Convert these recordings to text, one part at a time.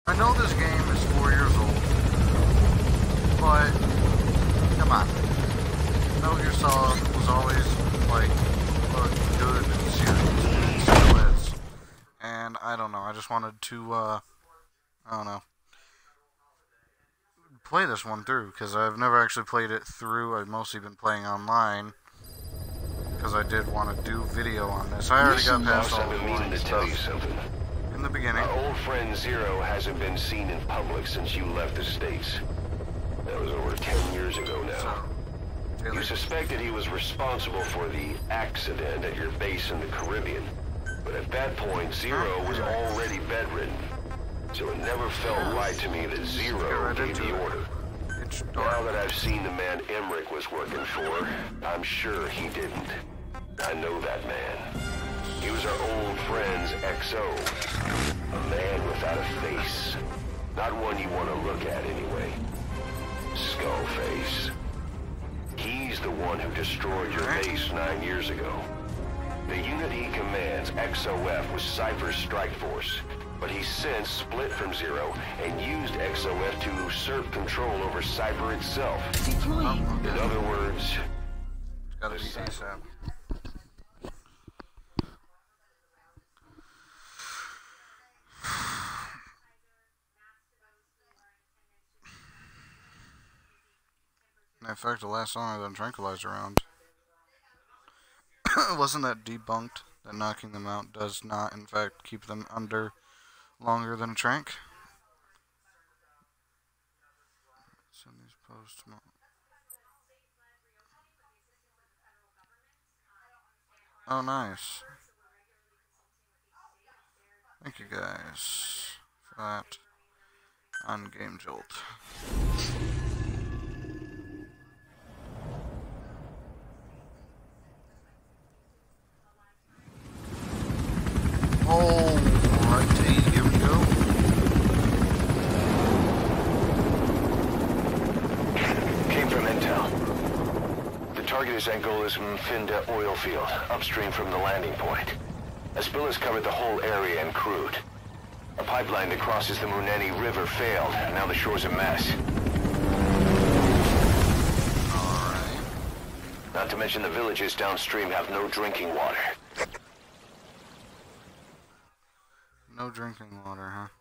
I know this game is 4 years old, but come on. Metal Gear Solid was always like a good series, and it still is. And I don't know, I just wanted to, I don't know, play this one through, because I've never actually played it through. I've mostly been playing online, because I did want to do video on this. I already got past all the meaning to tell you something. In the beginning. Our old friend Zero hasn't been seen in public since you left the States. That was over 10 years ago now. So, you suspected he was responsible for the accident at your base in the Caribbean. But at that point, Zero was already bedridden. So it never felt right to me that Zero gave the order. Now that I've seen the man Emmerich was working for, I'm sure he didn't. I know that man. He was our old friend's XO. A man without a face. Not one you want to look at anyway. Skullface. He's the one who destroyed your base 9 years ago. The unit he commands, XOF, was Cypher's strike force. But he's since split from Zero and used XOF to usurp control over Cypher itself. In other words, gotta be ASAP. In fact, the last longer than tranquilizer round. Wasn't that debunked? That knocking them out does not, in fact, keep them under longer than a trank? Send these posts. Oh, nice. Thank you guys for that on Game Jolt. Alrighty, here we go. Came from intel. The target is Angola's Mfinda oil field, upstream from the landing point. A spill has covered the whole area and crude. A pipeline that crosses the Muneni River failed, and now the shore's a mess. Alright. Not to mention the villages downstream have no drinking water. No drinking water, huh?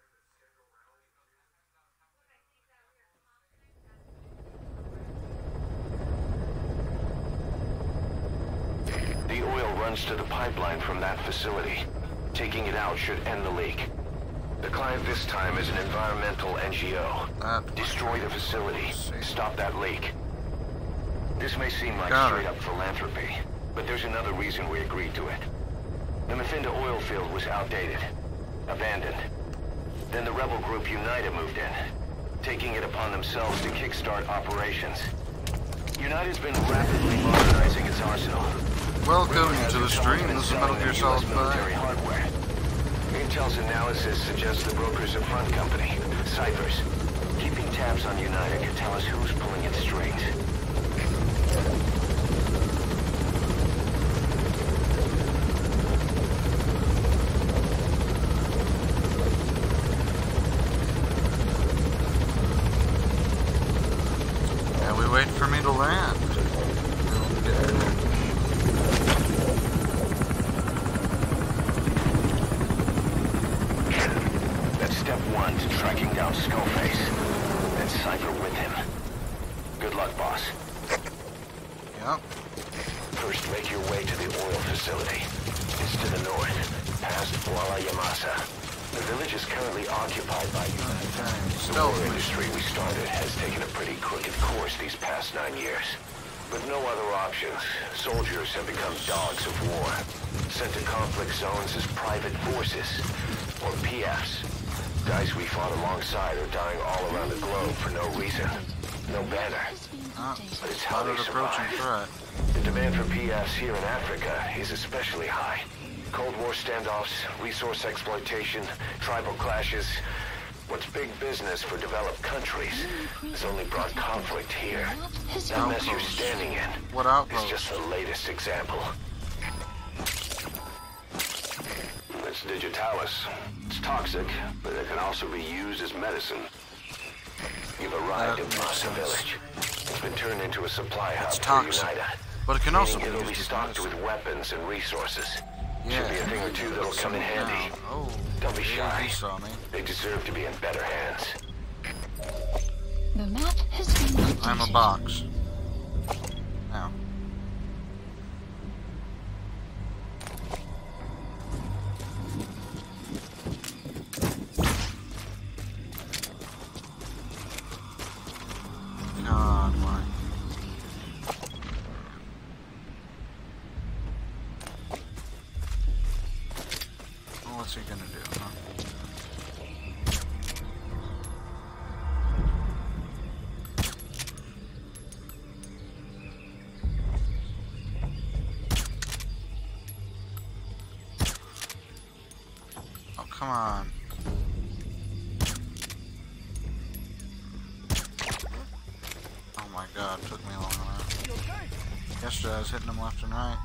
The oil runs to the pipeline from that facility. Taking it out should end the leak. The client this time is an environmental NGO. Destroy the facility. Stop that leak. This may seem like straight-up philanthropy, but there's another reason we agreed to it. The Mfinda oil field was outdated. Abandoned. Then the rebel group United moved in, taking it upon themselves to kickstart operations. United's been rapidly modernizing its arsenal. Welcome to the stream. This is Metal Gear Solid 5. Military hardware. Intel's analysis suggests the broker's a front company, Cyphers. Keeping tabs on United could tell us who's pulling its strings. Wait for me to land. That's step one to tracking down Skullface. And Cypher with him. Good luck, boss. Yep. First, make your way to the oil facility. It's to the north, past Kuala Yamasa. The village is currently occupied by United. The war industry we started has taken a pretty crooked course these past 9 years. With no other options, soldiers have become dogs of war, sent to conflict zones as private forces, or PFs. Guys we fought alongside are dying all around the globe for no reason. No banner. But it's how they survive. The demand for PFs here in Africa is especially high. Cold War standoffs, resource exploitation, tribal clashes. What's big business for developed countries has only brought conflict here. That mess you're standing in is just the latest example. This Boss digitalis. It's toxic, but it can also be used as medicine. You've arrived at Massa Village. It's been turned into a supply hub for United. But it can also be It'll be used as stocked medicine. with weapons and resources. Yeah. Should be a thing or two that'll come in handy. Oh, Don't be yeah, shy. he saw me. They deserve to be in better hands. The map has been updated. I'm a box. Now. God, why? Well, what's he gonna do, huh? Oh, come on. Oh my god, it took me long enough. Yesterday I was hitting them left and right.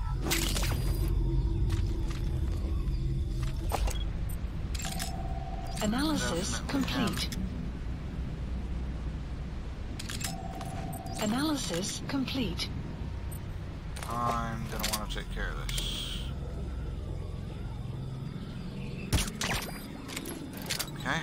Analysis complete. Analysis complete. I'm gonna want to take care of this. Okay.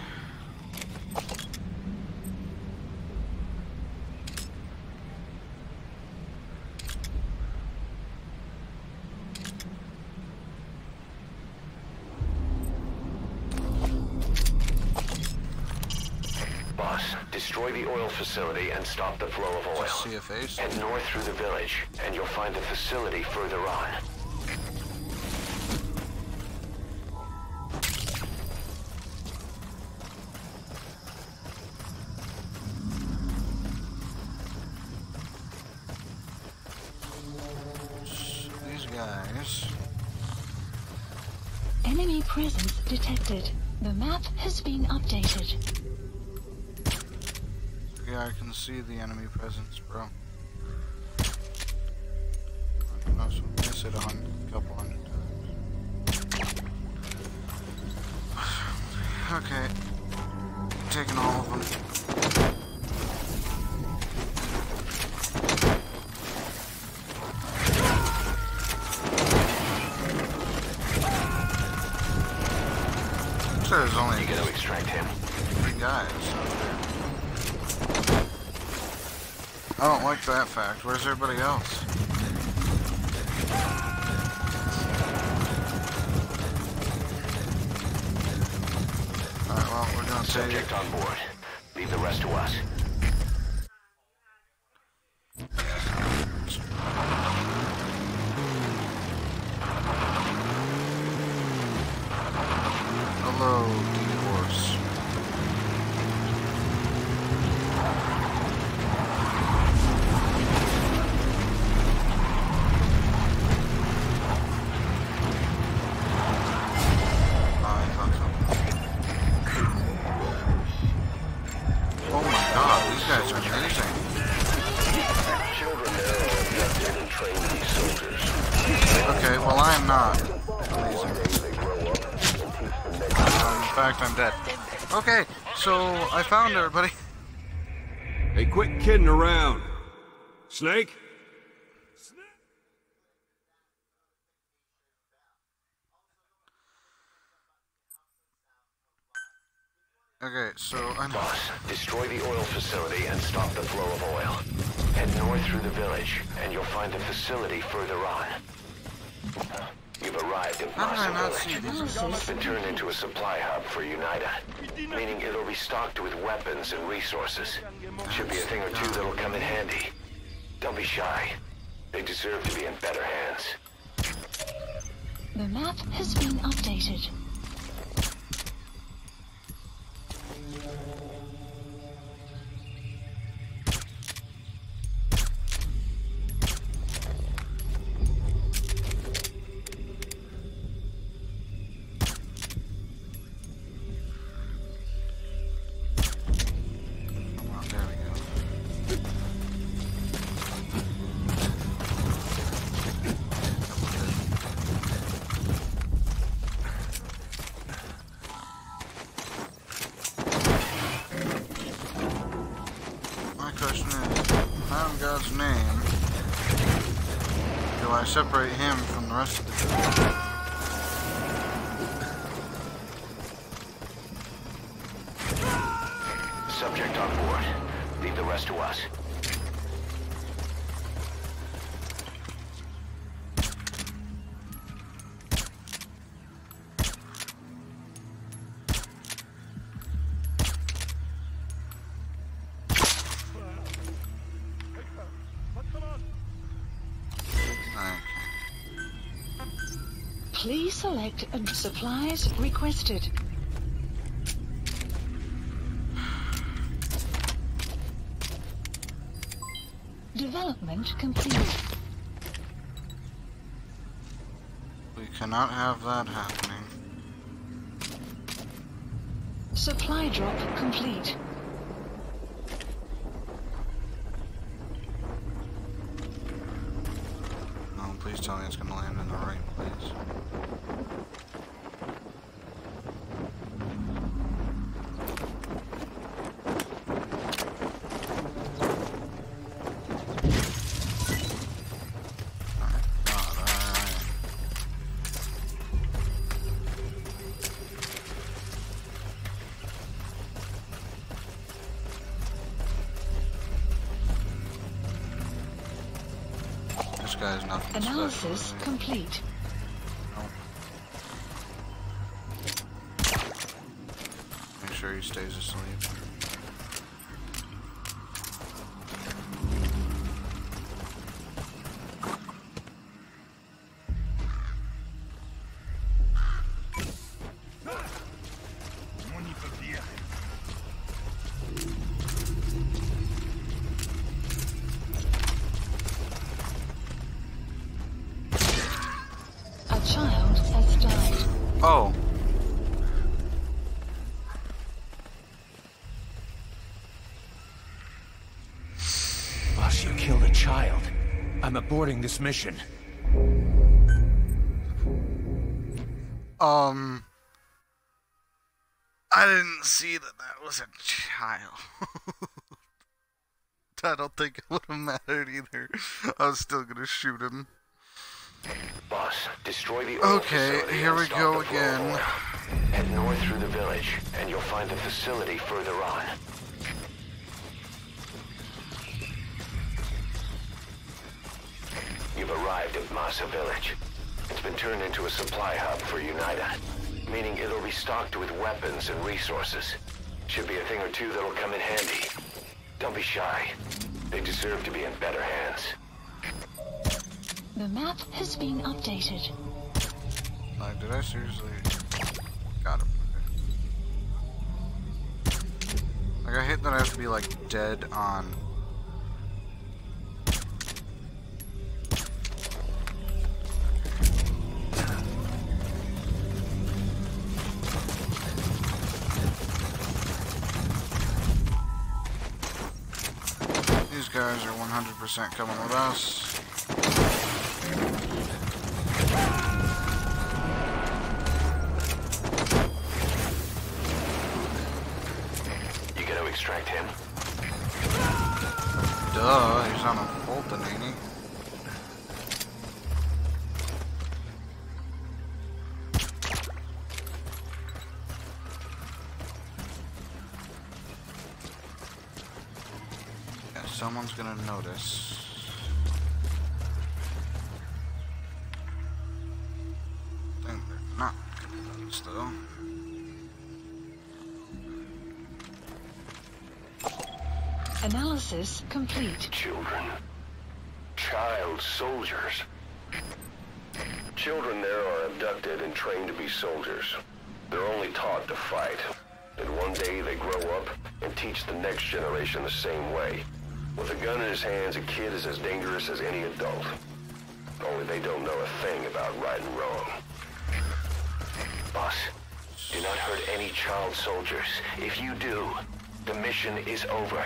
Boss, destroy the oil facility and stop the flow of oil. Just CFAs. Head north through the village, and you'll find the facility further on. These guys. Enemy presence detected. The map has been updated. Yeah, I can see the enemy presence, bro. No, so I said a couple hundred times. Okay. Taking all of them. So there's only You gotta extract him. 3 guys out there. I don't like that fact. Where's everybody else? Alright, well, we're gonna take... Subject on board. Leave the rest to us. Hello, D-Horse. I thought so. Oh my god, these guys are amazing. Children there are abducted and trained to be soldiers. Okay, well I am not amazing. In fact, I'm dead. Okay, so I found everybody. Hey, quit kidding around. Snake? Okay, so I know. Boss, destroy the oil facility and stop the flow of oil. Head north through the village, and you'll find the facility further on. You've arrived at How did I not Massa see Village. these? It's been turned into a supply hub for United, meaning it'll be stocked with weapons and resources. Should be a thing or two that'll come in handy. Don't be shy. They deserve to be in better hands. The map has been updated. Come on, there we go. in God's name do I separate him from the rest of the group? Subject on board. Leave the rest to us. Please select supplies requested. Development complete. We cannot have that happening. Supply drop complete. Oh, please tell me it's going to land in the right place. This guy's nothing Analysis special, complete. Nope. Make sure he stays asleep. Child has died. Oh. Boss, you killed a child. I'm aborting this mission. I didn't see that was a child. I don't think it would have mattered either. I was still gonna shoot him. Boss, destroy the oil facility. Here we and stop go the flow of again. oil. Head north through the village, and you'll find the facility further on. You've arrived at Masa Village. It's been turned into a supply hub for UNITA, meaning it'll be stocked with weapons and resources. Should be a thing or two that'll come in handy. Don't be shy. They deserve to be in better hands. The map has been updated. Like, did I seriously? Got him. Like, I hate that I have to be, like, dead on. These guys are 100% coming with us. You gonna extract him? Duh, he's on a Fulton, ain't he? Yeah, someone's gonna notice. I think they're not gonna notice, though. Analysis complete. Children. Child soldiers. Children there are abducted and trained to be soldiers. They're only taught to fight. And one day they grow up and teach the next generation the same way. With a gun in his hands, a kid is as dangerous as any adult. Only they don't know a thing about right and wrong. Boss, do not hurt any child soldiers. If you do, the mission is over.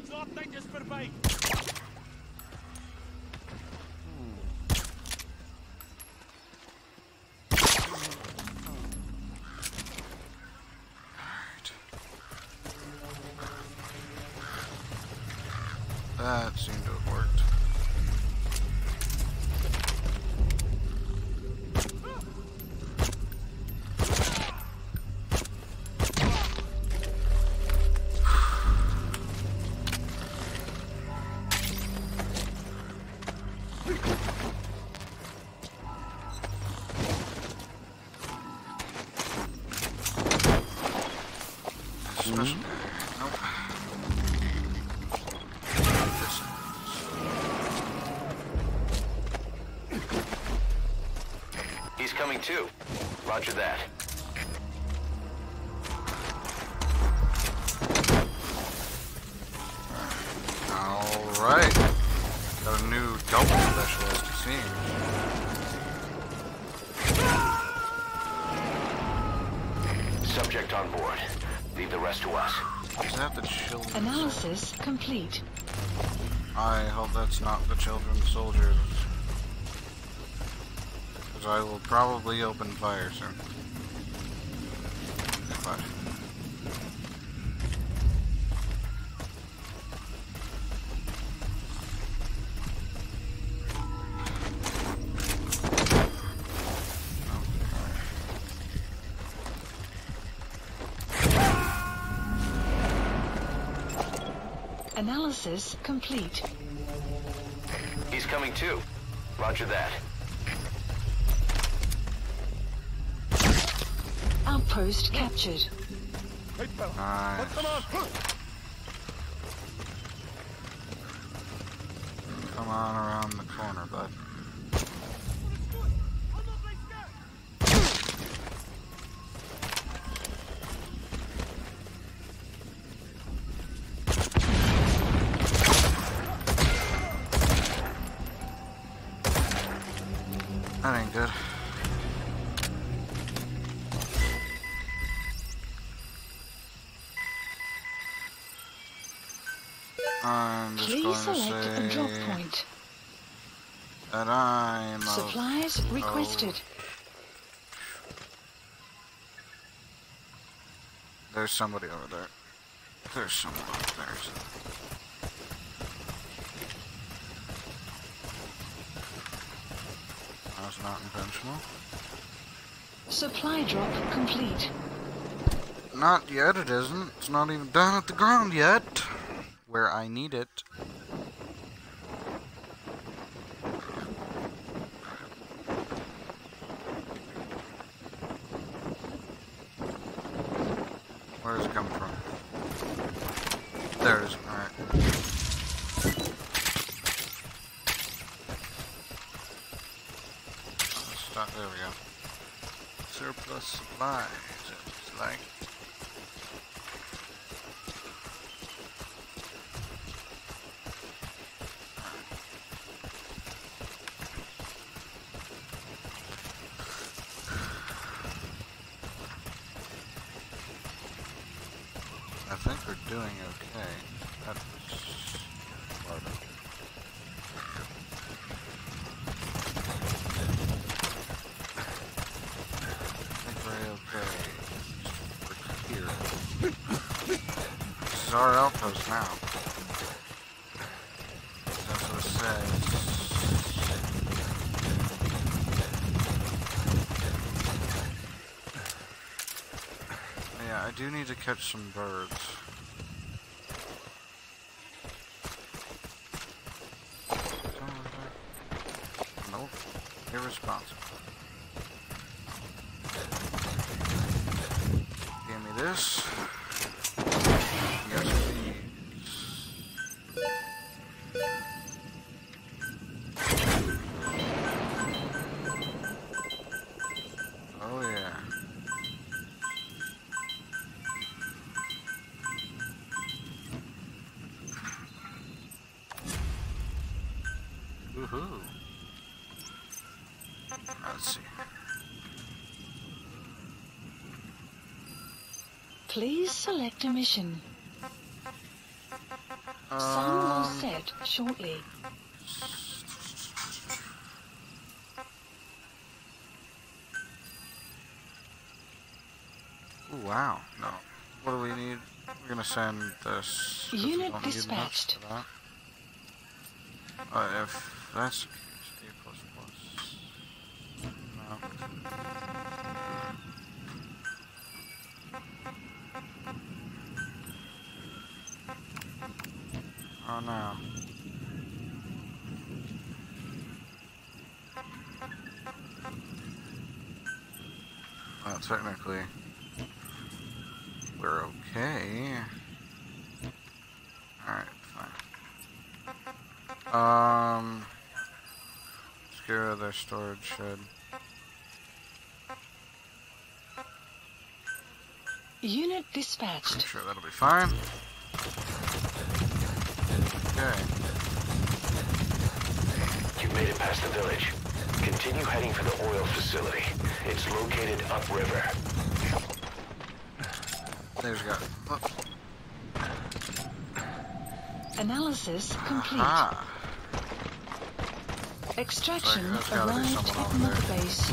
That seemed to have worked. He's coming too. Roger that. Alright. Got a new double specialist, it seems. Subject on board. Leave the rest to us. Is that the children's Analysis complete. I hope that's not the children's soldiers. Because I will probably open fire soon. But Analysis complete. He's coming too. Roger that. Outpost captured. nice. Come on around the corner, bud. That ain't good. I'm just Please going to select a drop say point. that I'm Supplies requested. There's somebody over there. There's someone over there. That's not intentional. Supply drop complete. Not yet, it isn't. It's not even down at the ground yet. Where I need it. Where does it come from? There it is. Alright. Stop. There we go. Surplus supplies. It's like. I think we're doing okay. That's part of it. I think we're okay. We're here. This is our outpost now. That's what it says. Yeah, I do need to catch some birds. Nope. Irresponsible. Give me this. Yes, please. Oh, yeah. Woohoo. Let's see. Please select a mission. Sun will set shortly. Ooh, wow. No. What do we need? We're gonna send this. Unit dispatched. If that's the case, A++. No. Oh no. Well, technically, we're okay. Alright, fine. Let's get rid of their storage shed. Unit dispatched. I'm sure that'll be fine. Okay. You've made it past the village. Continue heading for the oil facility. It's located upriver. There's got. Oops. Analysis complete. Aha. Extraction There's gotta be arrived someone at over Mother there. Base.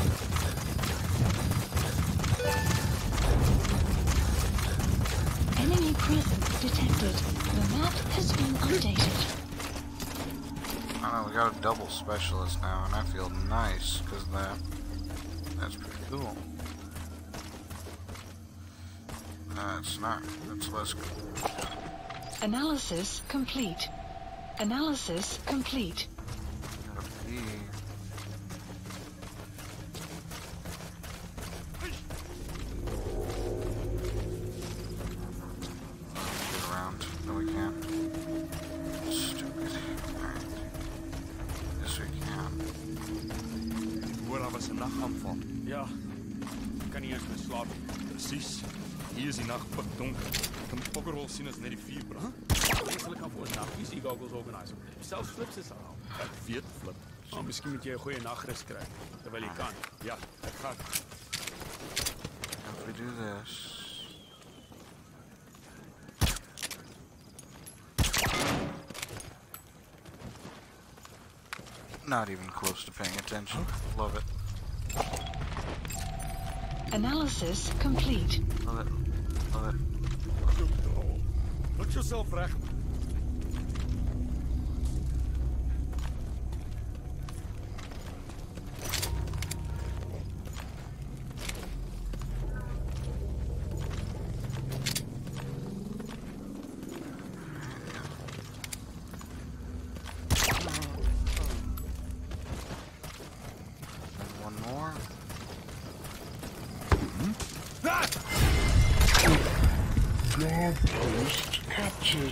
Enemy presence detected. The map has been updated. I know, we got a double specialist now, and I feel nice, because that's pretty cool. That's not, that's less cool. Analysis complete. Analysis complete. Gotta be. Get around. No, we can't. Stupid. Alright. Yes, we can. Hoor, daar was 'n nagaanval. Ja. Kan nie eens meer slaap nie. Presies. Hier is die nag pikdonker. Ek kan pokkerhol sien as net die vuur brand. Menselijk kan voor nachtjes die goggles organiseren. Zelfs flips is al. Ek weet flip. Maar misschien moet je een goede nachtrust krijgen. Terwijl je kan. Ja, ek gaan. If we do this. Not even close to paying attention. Love it. Analysis complete. Love it. Love it. Look yourself reg. One more. Job post captured.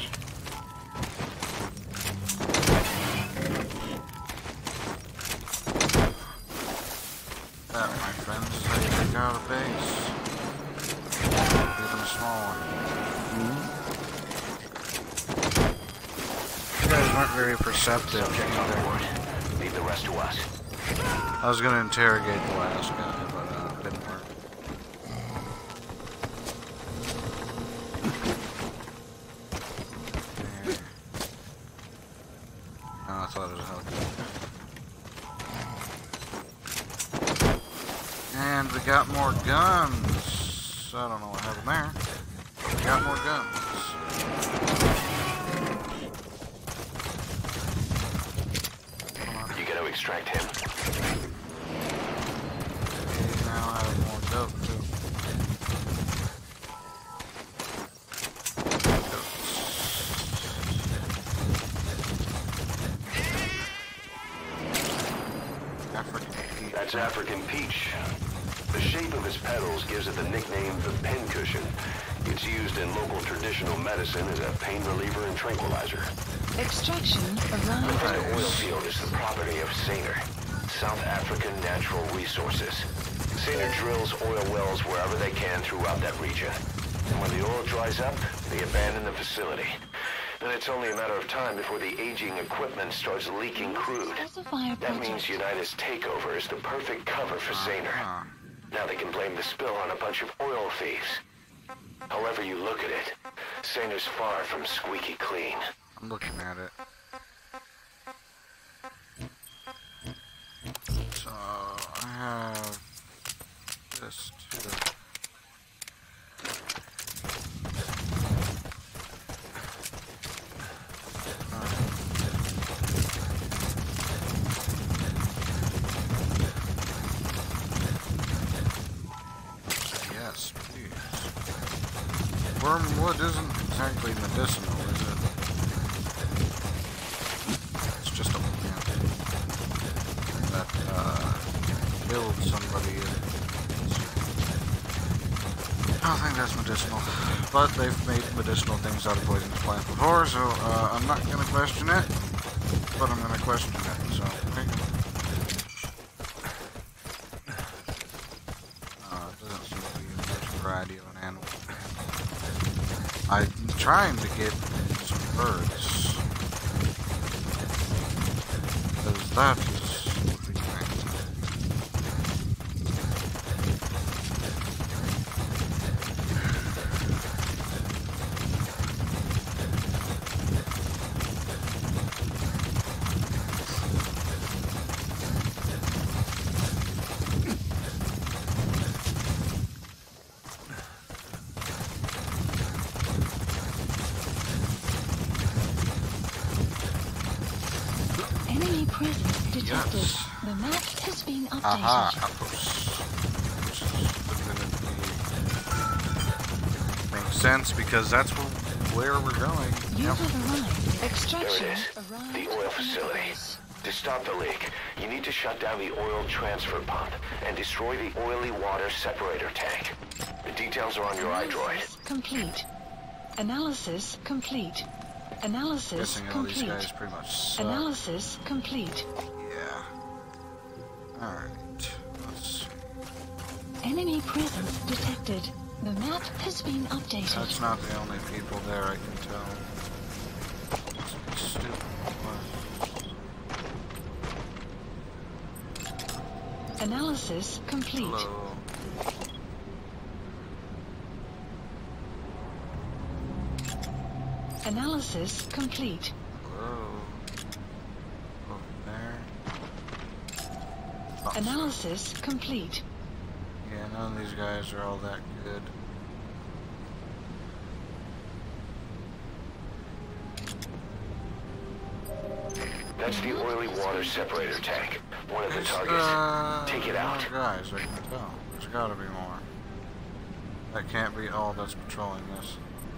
That, my friends, is how you take out a base. Even a small one. You guys weren't very perceptive either. Leave the rest to us. I was gonna interrogate the last guy, but it didn't work. There. Oh, I thought it was a helicopter. And we got more guns. I don't know what happened there. But we got more guns. You gotta extract him. We now have more dope too. African peach. That's African peach. The shape of its petals gives it the nickname the pincushion. It's used in local traditional medicine as a pain reliever and tranquilizer. Extraction arrived. The oil field is the property of Saner, South African Natural Resources. Saner drills oil wells wherever they can throughout that region. And when the oil dries up, they abandon the facility. And it's only a matter of time before the aging equipment starts leaking crude. Specify a That means project. United's takeover is the perfect cover for Saner. Uh-huh. Now they can blame the spill on a bunch of oil thieves. However you look at it, Saner's far from squeaky clean. I'm looking at it. So I have this too. Yes, please. Wormwood isn't exactly medicinal, is it? It's just a plant that killed somebody. I don't think that's medicinal, but they've made medicinal things out of poisonous plants before, so I'm not gonna question it, but I'm gonna question it. So there you go. It doesn't seem to be a much variety of an animal. I'm trying to get some birds, because that is pretty nice. Enemy presence detected. Yes. The map has been updated. Aha, outpost. Makes sense because that's where we're going. You Yep. have arrived. Extraction There it is. arrived. The oil facility. To stop the leak, you need to shut down the oil transfer pump and destroy the oily water separator tank. The details are on your iDroid. Complete. Analysis complete. Analysis Guessing all these complete. guys pretty much suck. Analysis complete. Yeah. Alright. Let's see. Enemy presence detected. The map has been updated. That's not the only people there, I can tell. Stupid. Analysis complete. Hello. Analysis complete. Hello. Over there. Oh, Analysis complete. yeah, none of these guys are all that good. That's the oily water separator tank. One of the There's, targets. Take it out. more guys, I can tell. There's gotta be more. That can't be all that's patrolling this.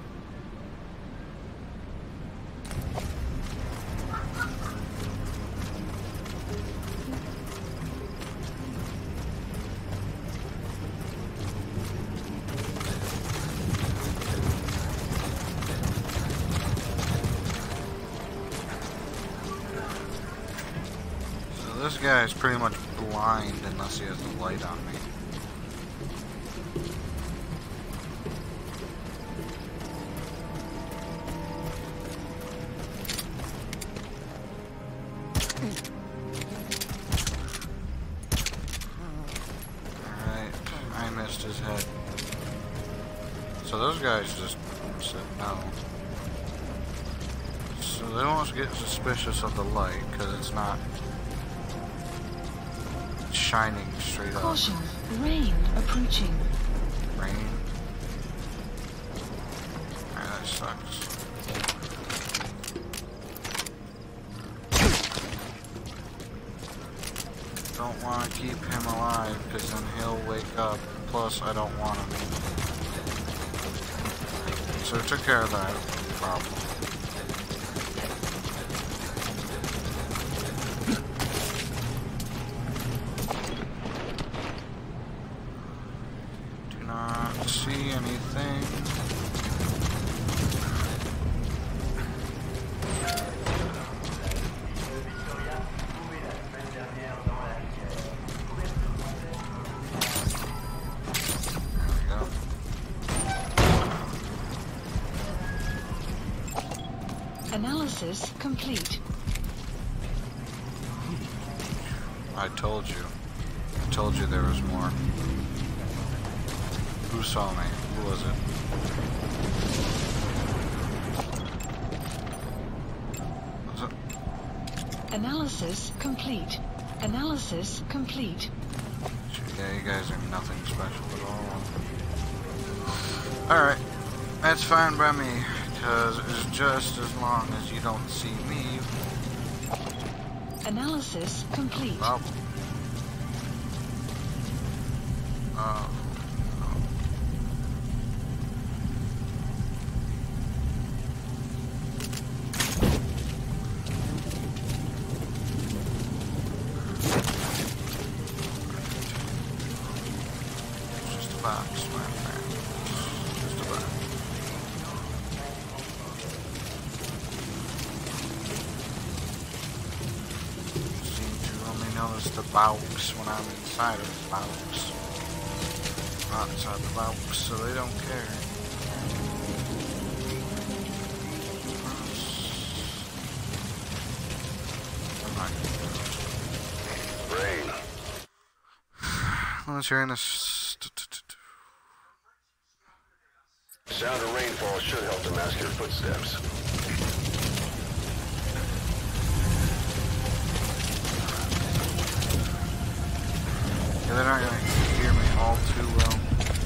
So this guy is pretty much blind unless he has the light on me. Alright, I missed his head. So those guys just said no. So they don't get suspicious of the light because it's not shining straight up. Caution. Rain approaching. Rain. Alright, that sucks. Don't want to keep him alive because then he'll wake up. Plus, I don't want him. So we took care of that problem. Do not see anything. Analysis complete. I told you. I told you there was more. Who saw me? Who was it? Analysis complete. Analysis complete. Yeah, you guys are nothing special at all. Alright, that's fine by me, because it's just as long as you don't see me. Analysis complete. Problem. Just a box, my friend. Just a box. Seem to only notice the box when I'm inside of the box. Not inside the box, so they don't care. Rain. Let's hear this. Sound of rainfall should help to mask your footsteps. Yeah, they're not gonna hear me all too well.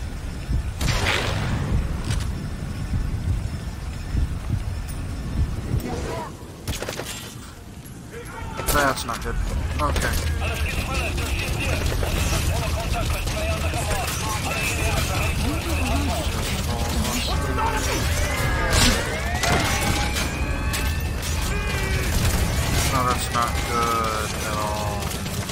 That's not good. Okay. No, that's not good at all.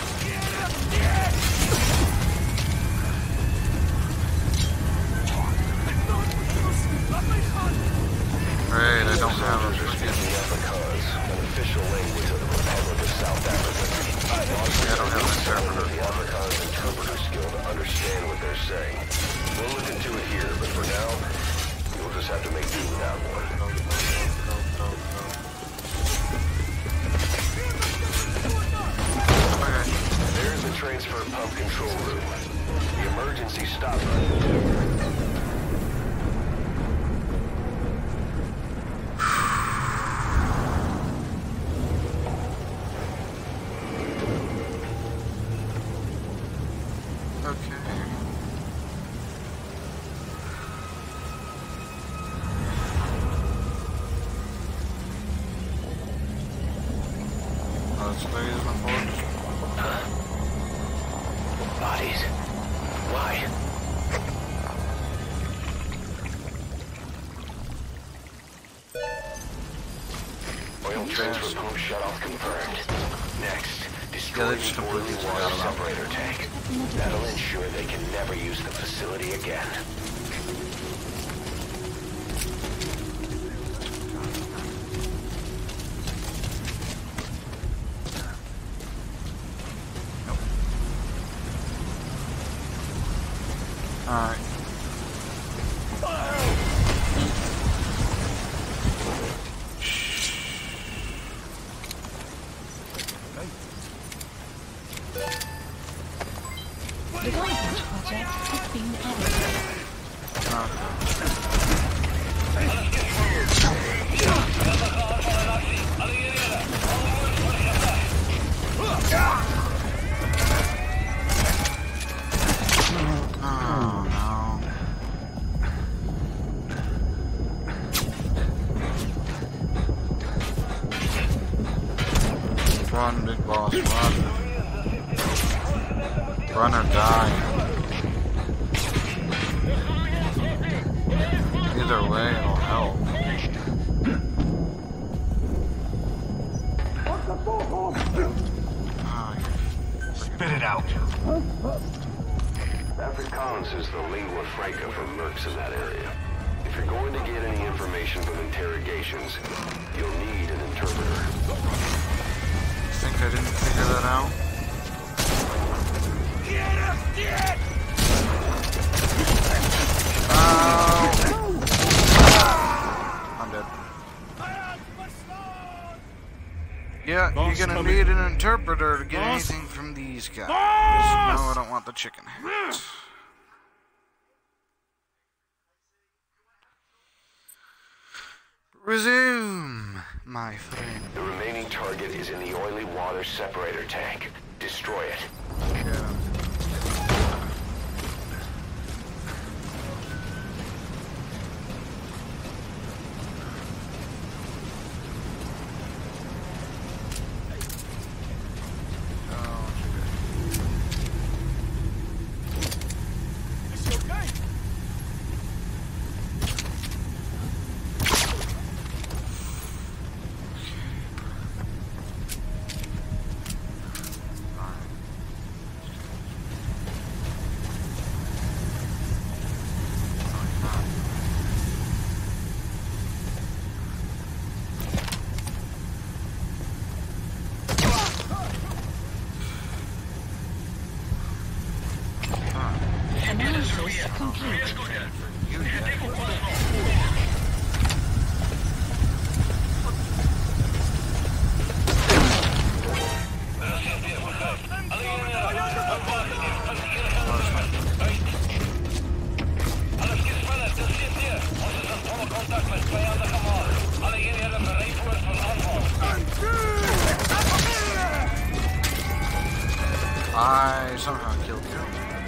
Great, I don't have a freaking... An official language of the Republic of South Africa. I don't have an interpreter. The Afrikaans interpreter skill to understand what they're saying. We'll look into it here, but for now, you'll just have to make do without one. Okay. There's the transfer pump control room. The emergency stop button. Bodies? Why? Oil transfer pump shutoff confirmed. Next, destroy just the completely oily forgot water about separator tank. That'll ensure they can never use the facility again. Alright. The Development project has been added. Run, big boss, run. Run or die. Either way, it'll help. Spit it out. Afrikaans is the lingua franca for mercs in that area. If you're going to get any information from interrogations, you'll need an interpreter. Think I didn't figure that out? I'm dead. Yeah, you're gonna need an interpreter to get anything from these guys. No, I don't want the chicken hat. Resume. my friend. The remaining target is in the oily water separator tank. Destroy it. Yeah. Analysis complete. I somehow killed you.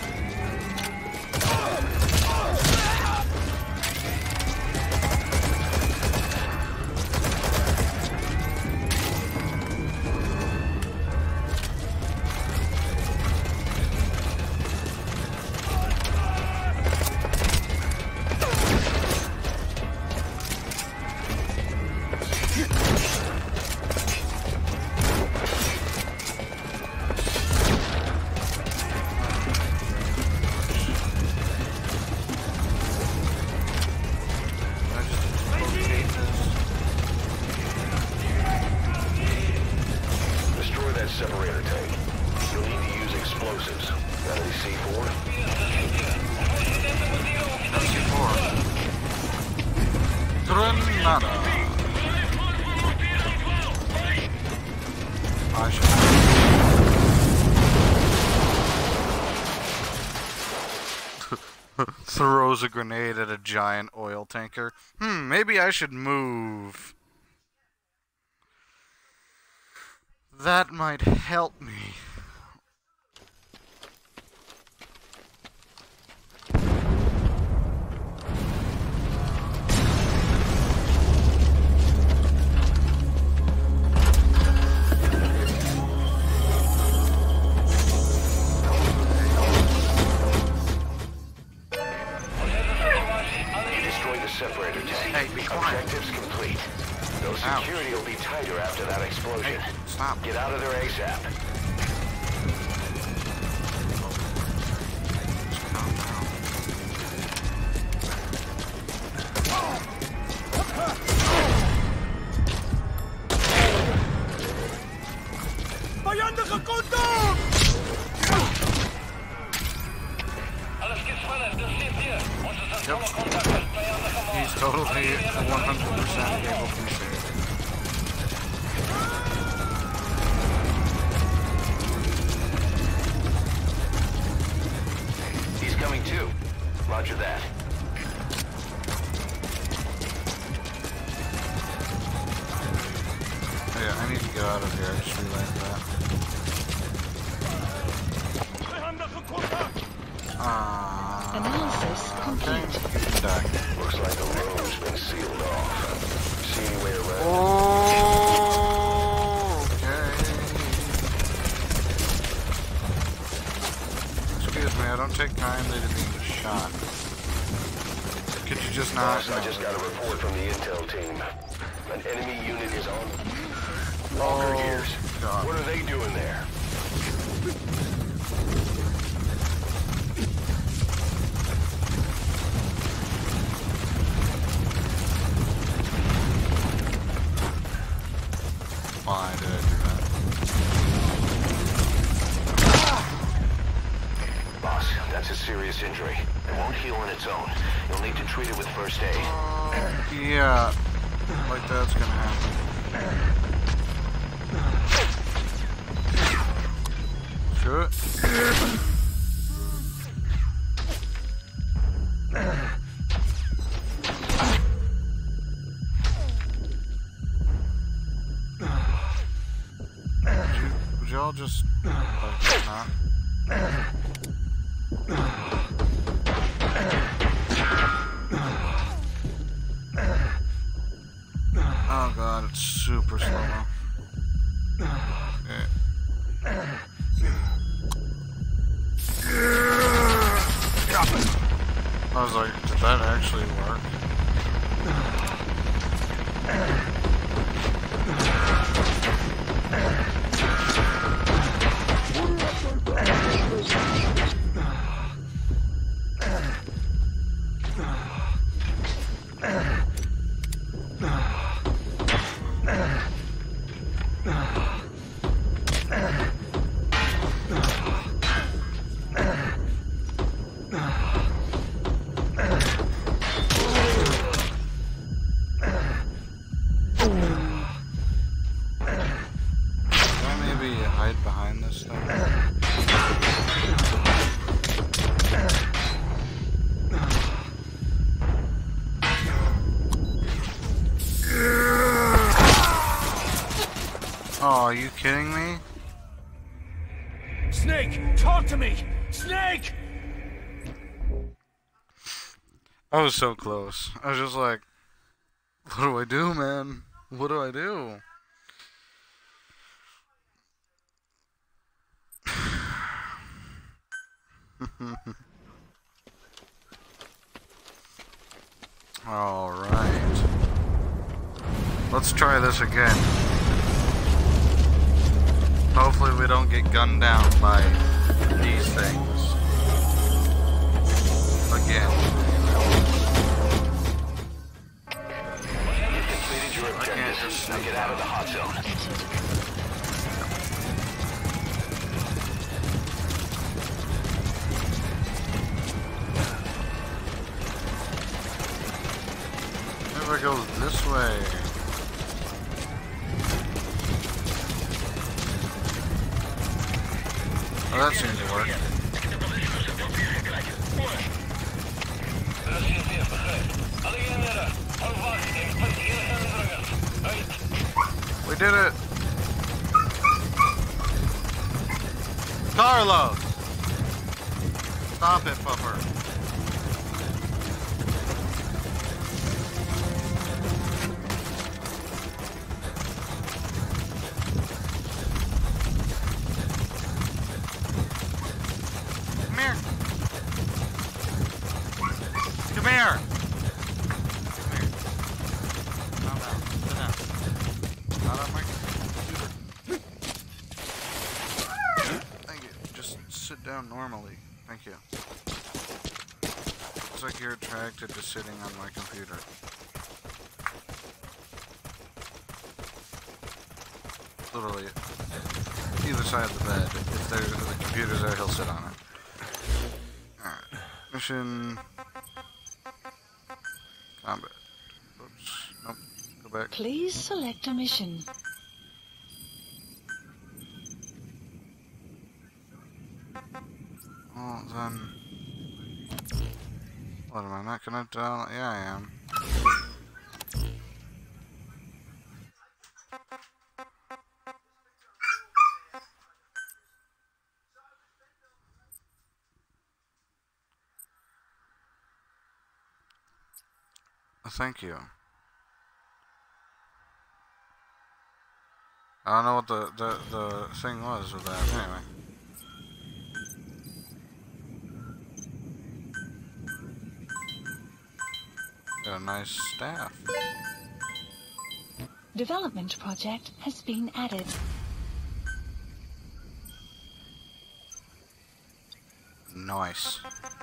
Separator tank. You'll need to use explosives. Got any C4? C4. Granada. I should. Throws a grenade at a giant oil tanker. Maybe I should move. That might help me. Separator tank. Hey, be quiet. Objectives complete. No security will be tighter after that explosion. Hey, stop. Get out of there ASAP. Vijandige contact! Alles geht schneller, das steht hier. He's totally 100% able to see. He's coming too. Roger that. Yeah, I need to get out of here. I just realized that. Analysis complete. Looks like the road's been sealed off. See any way around? Oh, okay. Excuse me, I don't take kindly to being shot. Could you just not? Boss, I just got a report from the intel team. An enemy unit is on Walker gears. God. What are they doing there? Why did I do that? Boss, that's a serious injury. It won't heal on its own. You'll need to treat it with first aid. Yeah, like that's gonna happen. Sure. I'll just like not. Oh god, it's super slow. I was like, did that actually work? Oh, are you kidding me? Snake, talk to me! Snake! I was so close. I was just like, what do I do, man? What do I do? Alright. Let's try this again. Hopefully we don't get gunned down by these things. Again. You've completed your objectives. Now get out of the hot zone. It goes this way. Oh, that seems to work. We did it! Carlos! Stop it, pupper. Normally. Thank you. Looks like you're attracted to sitting on my computer. Literally, either side of the bed. If the computer's there, he'll sit on it. Alright. Mission... Combat. Oops. Nope. Go back. Please select a mission. Well, then... What, am I not gonna download? Yeah, I am. Thank you. I don't know what the thing was with that. Anyway. Got a nice staff. Development project has been added. Nice.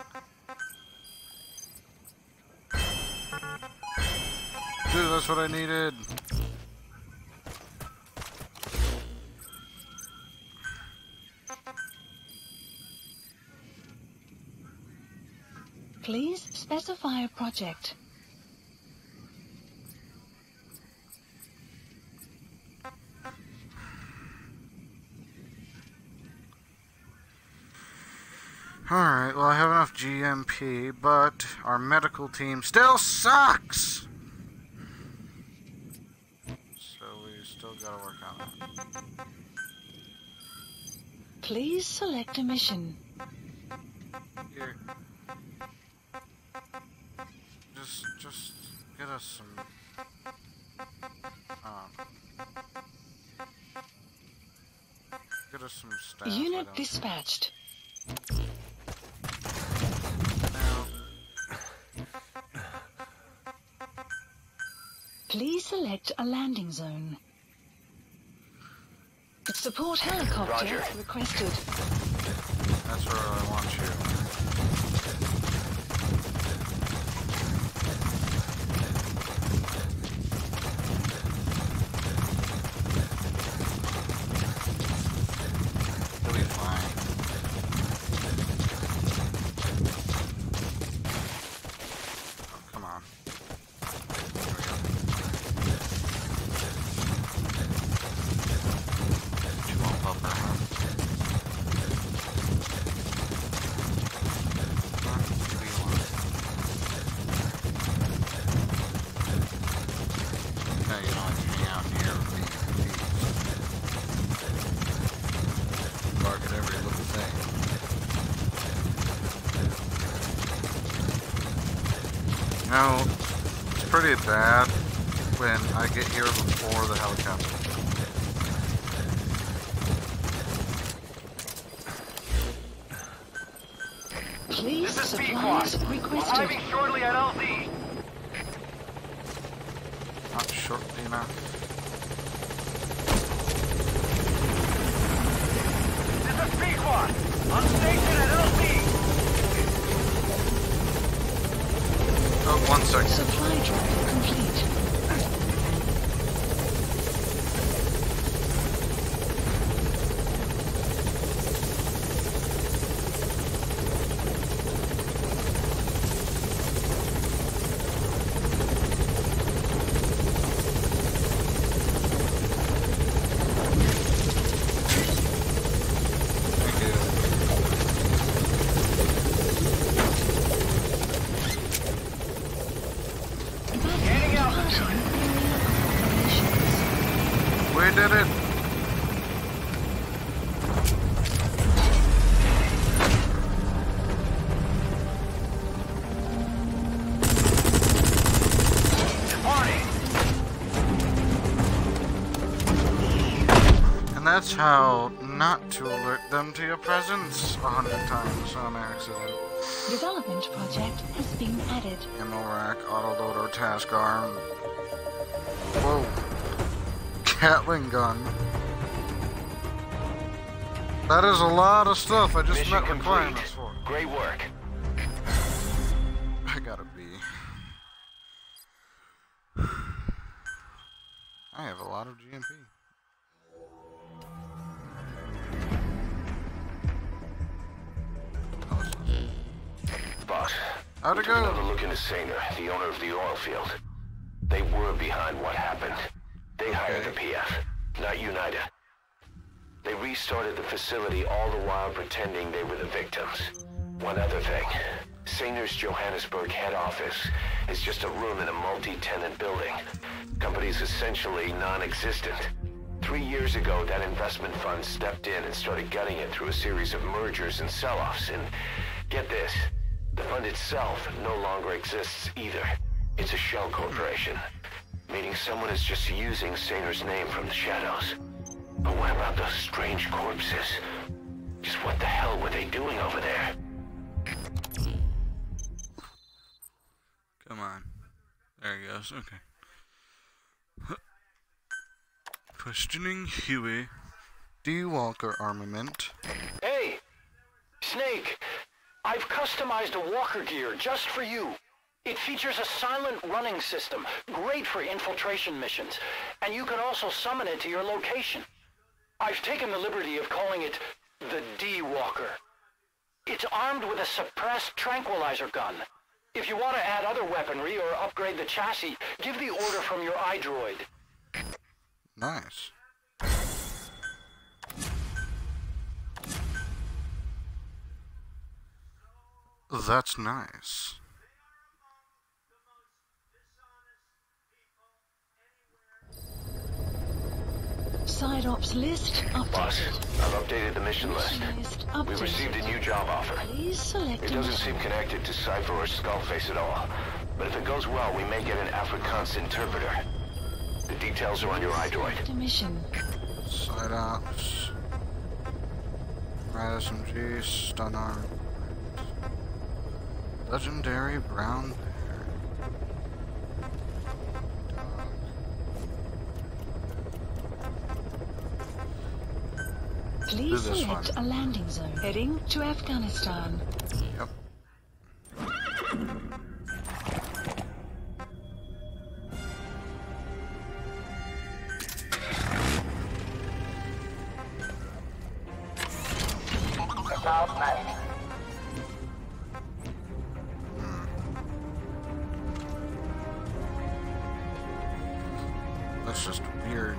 Dude, that's what I needed. Please specify a project. Alright, well I have enough GMP, but our medical team still sucks! So we still gotta work on it. Please select a mission. Here. Just get us some. Get us some staff. Unit dispatched. Now. Please select a landing zone. Support helicopter Roger. requested. That's where I want you. You'll be fine. Oh, come on. There we go. You won't buffer, huh? No, it's pretty bad when I get here before the helicopter. Please, supplies requested. Arriving shortly at LZ. Not shortly enough. This is Pequod. On station at LZ. Oh, 1 second. Supply drive complete. We did it! And that's how not to alert them to your presence 100 times on accident. Development project has been added. Ammo rack, autoloader, task arm. Whoa. Gatling gun. That is a lot of stuff I just met requirements for. Great work. I gotta be. I have a lot of GMP. Boss, How'd we it took another go? look into Saner, the owner of the oil field. They were behind what happened. They hired the PF, not United. They restarted the facility all the while pretending they were the victims. One other thing. Saner's Johannesburg head office is just a room in a multi-tenant building. Company's essentially non-existent. 3 years ago, that investment fund stepped in and started gutting it through a series of mergers and sell-offs. And get this, the fund itself no longer exists either. It's a shell corporation, meaning someone is just using Saner's name from the shadows. But what about those strange corpses? Just what the hell were they doing over there? Come on. There he goes. Okay. Questioning Huey. D. Walker armament. Hey! Snake! I've customized a walker gear just for you. It features a silent running system, great for infiltration missions, and you can also summon it to your location. I've taken the liberty of calling it the D-Walker. It's armed with a suppressed tranquilizer gun. If you want to add other weaponry or upgrade the chassis, give the order from your iDroid. Nice. That's nice. Side ops list Boss, updated. I've updated the mission list. List We received a updated. new job offer. Please select It a doesn't mission. seem connected to Cypher or Skullface at all. But if it goes well, we may get an Afrikaans interpreter. The details are on your iDroid. Select a mission. Side ops. Red SMG, stun arm. Legendary brown bear. Please this select a landing zone. Heading to Afghanistan. Yep. That's just weird.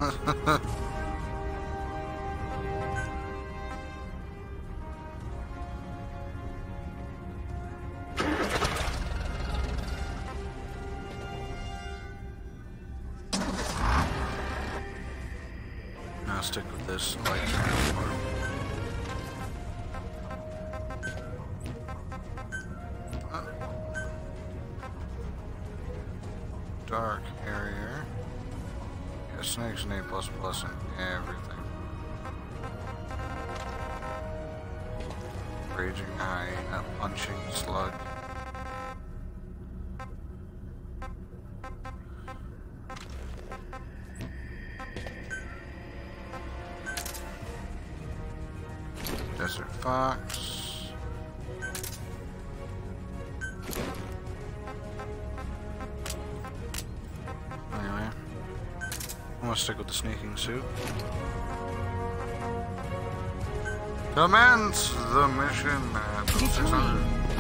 Now stick with this light transport. Dark area. Yeah, Snake's an A++ in everything. Raging hyena, punching slug. Desert fox. Anyway, I'm gonna stick with the sneaking suit. Commence the mission at 600.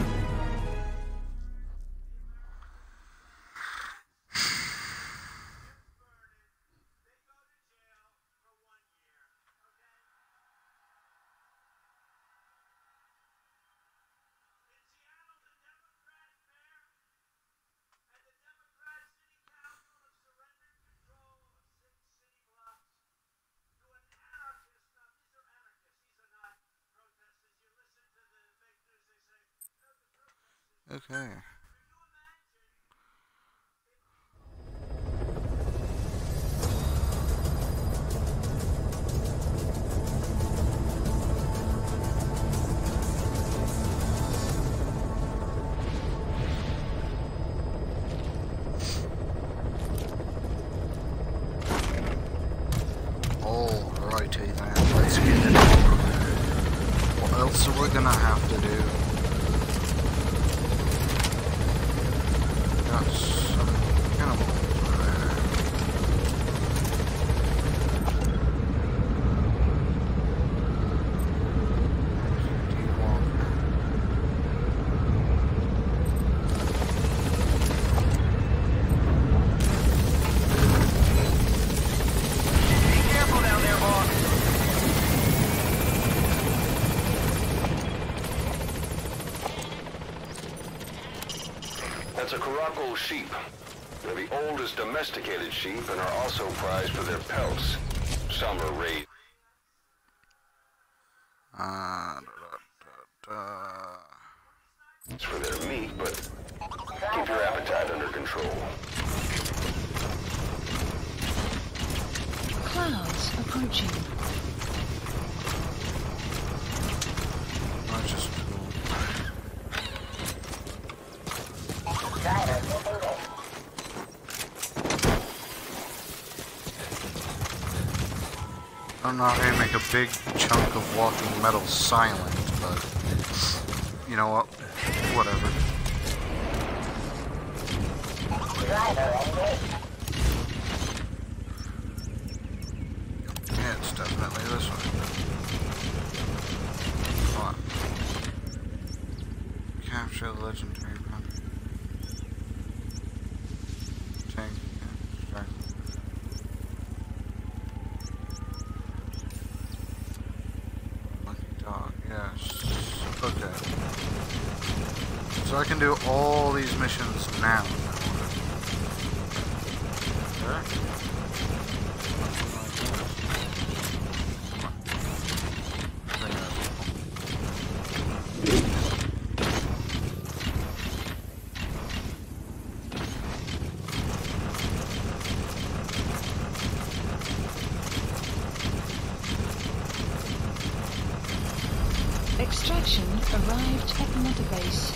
Okay. Alrighty then, let's get it over. What else are we gonna have to do? Got some cannibals over there. Be careful down there, boss. That's a Caracal sheep. They're the oldest domesticated sheep and are also prized for their pelts. Some are raised. It's for their meat, but keep your appetite under control. Clouds approaching. I just I don't know how you make a big chunk of walking metal silent, but you know what? Whatever. Yeah, it's definitely this one. Come on. Capture the legendary gun. Tank. Yeah, Monkey dog, yes. Okay. So I can do all these missions now. Okay. Something like Extraction arrived at Metabase.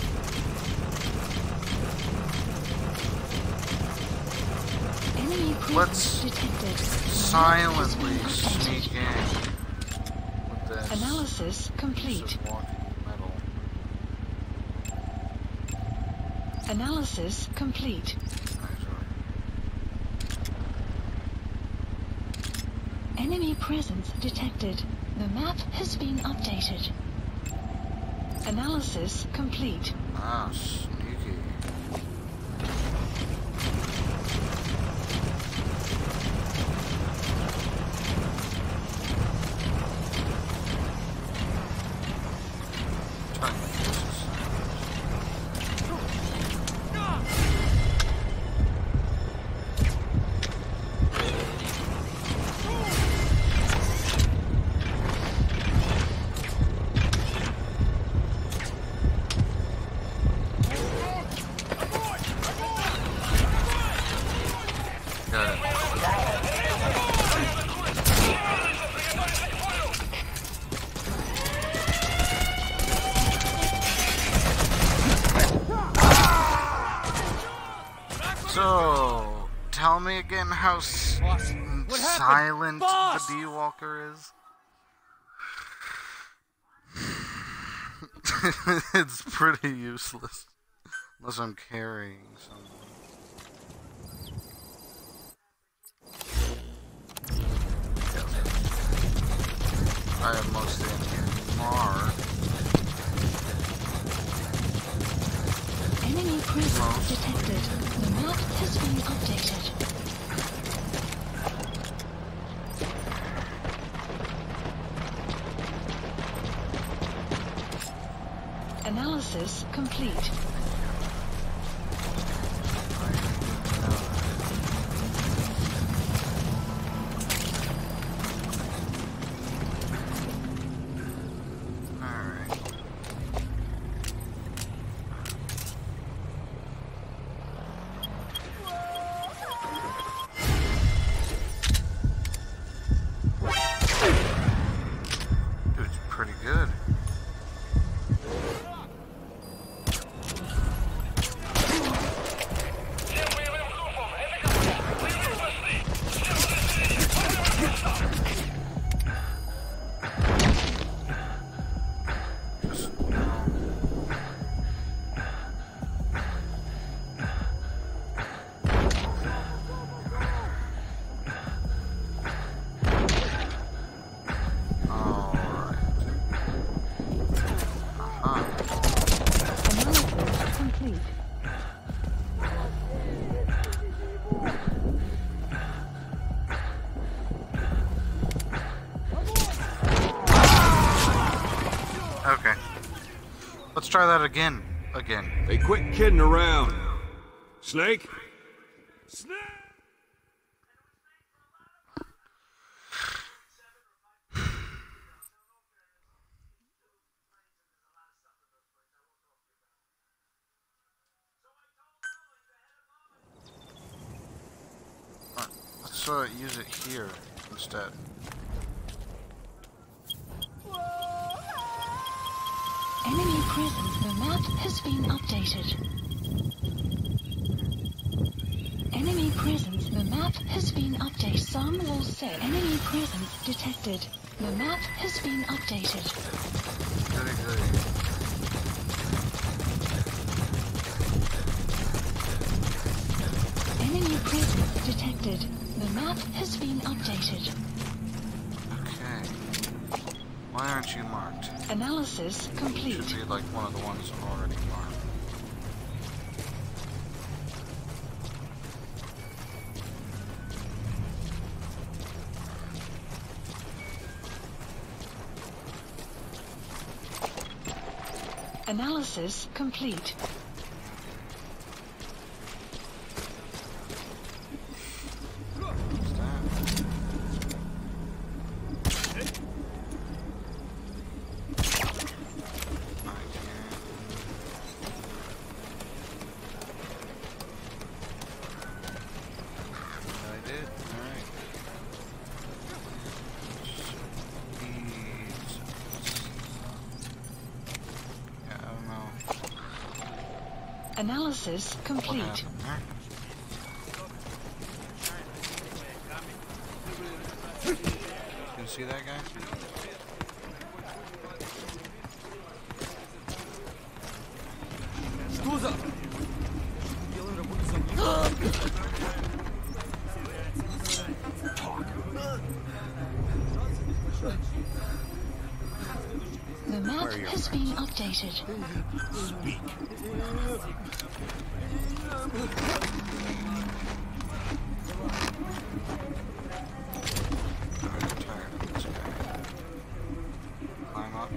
Enemy presence detected. Silently sneak in with this. Analysis complete. Metal. Analysis complete. Enemy presence detected. The map has been updated. Analysis complete. Ah, sneaky. So, tell me again how silent the D-Walker is. It's pretty useless. Unless I'm carrying someone. I have most in here. Enemy presence detected. The map has been updated. Analysis complete. Okay. Let's try that again. Hey, quit kidding around. Snake? Snake! Let's use it here instead. Enemy presence. The map has been updated. Enemy presence. The map has been updated. Some will say enemy presence detected. The map has been updated. Enemy presence detected. The map has been updated. Okay. Why aren't you marked? Analysis complete. Should be like one of the ones already marked. Analysis complete. Analysis complete. You can see that guy? The map has been updated. Speak. I'm tired of this guy. Climb up.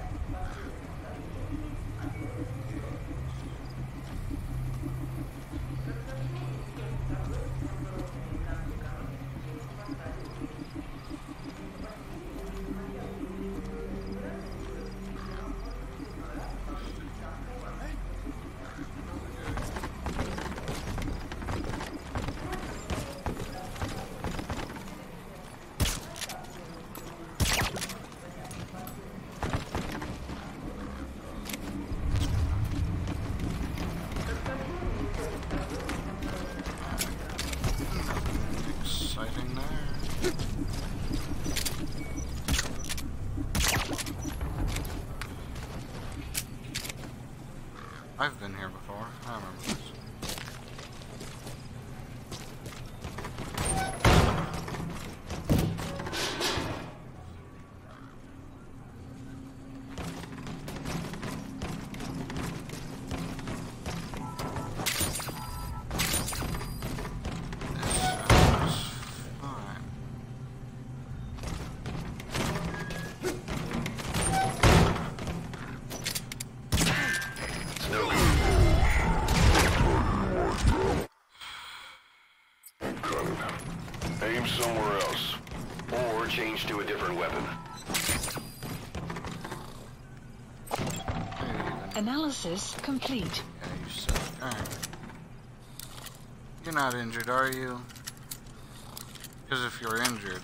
Exciting there. I've been here before. I remember this. Aim somewhere else. Or change to a different weapon. Analysis complete. Yeah, you suck. Alright. You're not injured, are you? Because if you're injured...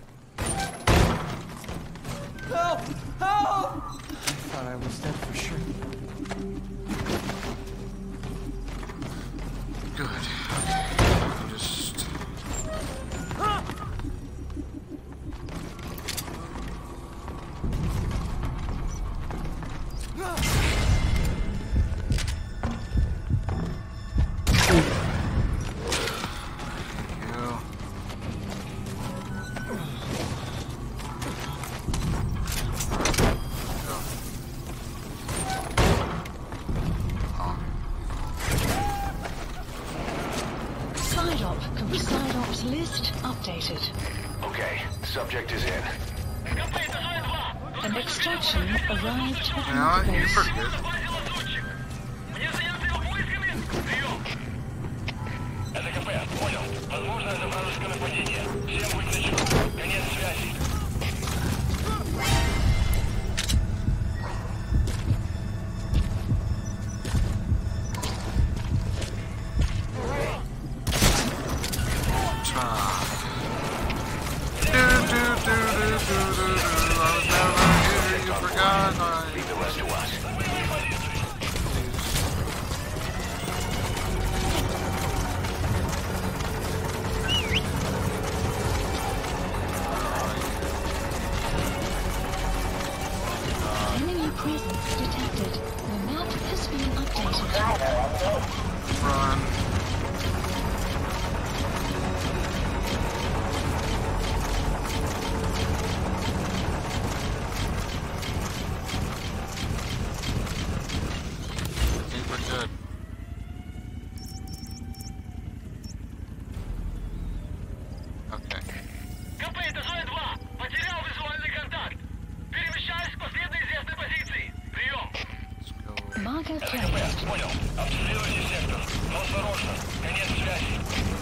Help! Help! I thought I was dead for sure. Good. Okay. Just... Psyops list updated. Okay, subject is in. An extraction arrived at You know what? the You base. forget. Это КП, понял. Возможно, это вражеское нападение. Всем быть начеку. Конец связи. Leave the rest to us. Enemy presence detected. The map has been updated. Run. I think we're good. Okay. КП, это Зоя 2. Потерял визуальный контакт. Перемещаюсь к последней известной позиции. Прием. Let's go. Marker placed. Понял. Обстреливайте сектор. Но осторожно. Конец связи.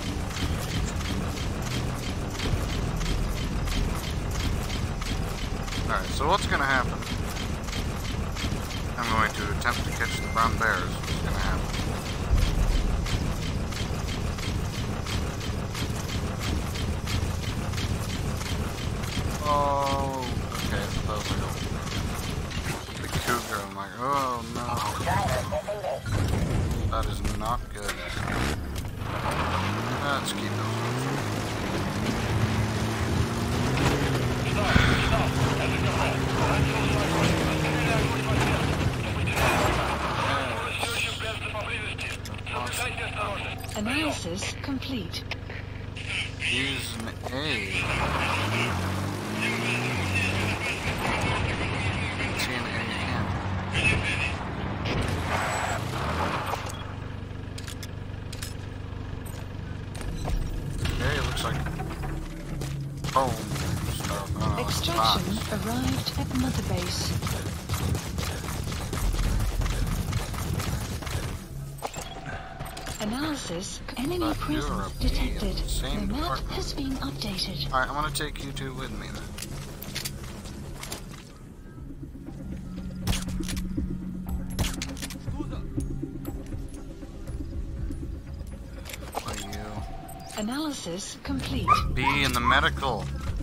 Alright, so what's gonna happen? I'm going to attempt to catch the brown bears. What's gonna happen? Oh, okay, so that was like the cougar. I'm like, oh no. That is not Analysis complete. Use an A. See an A again. Okay, it looks like home stuff. Extraction arrived at Mother Base. Analysis. Enemy presence detected. The map has been updated. Alright, I'm gonna take you two with me then. What are you? Analysis complete. Be in the medical.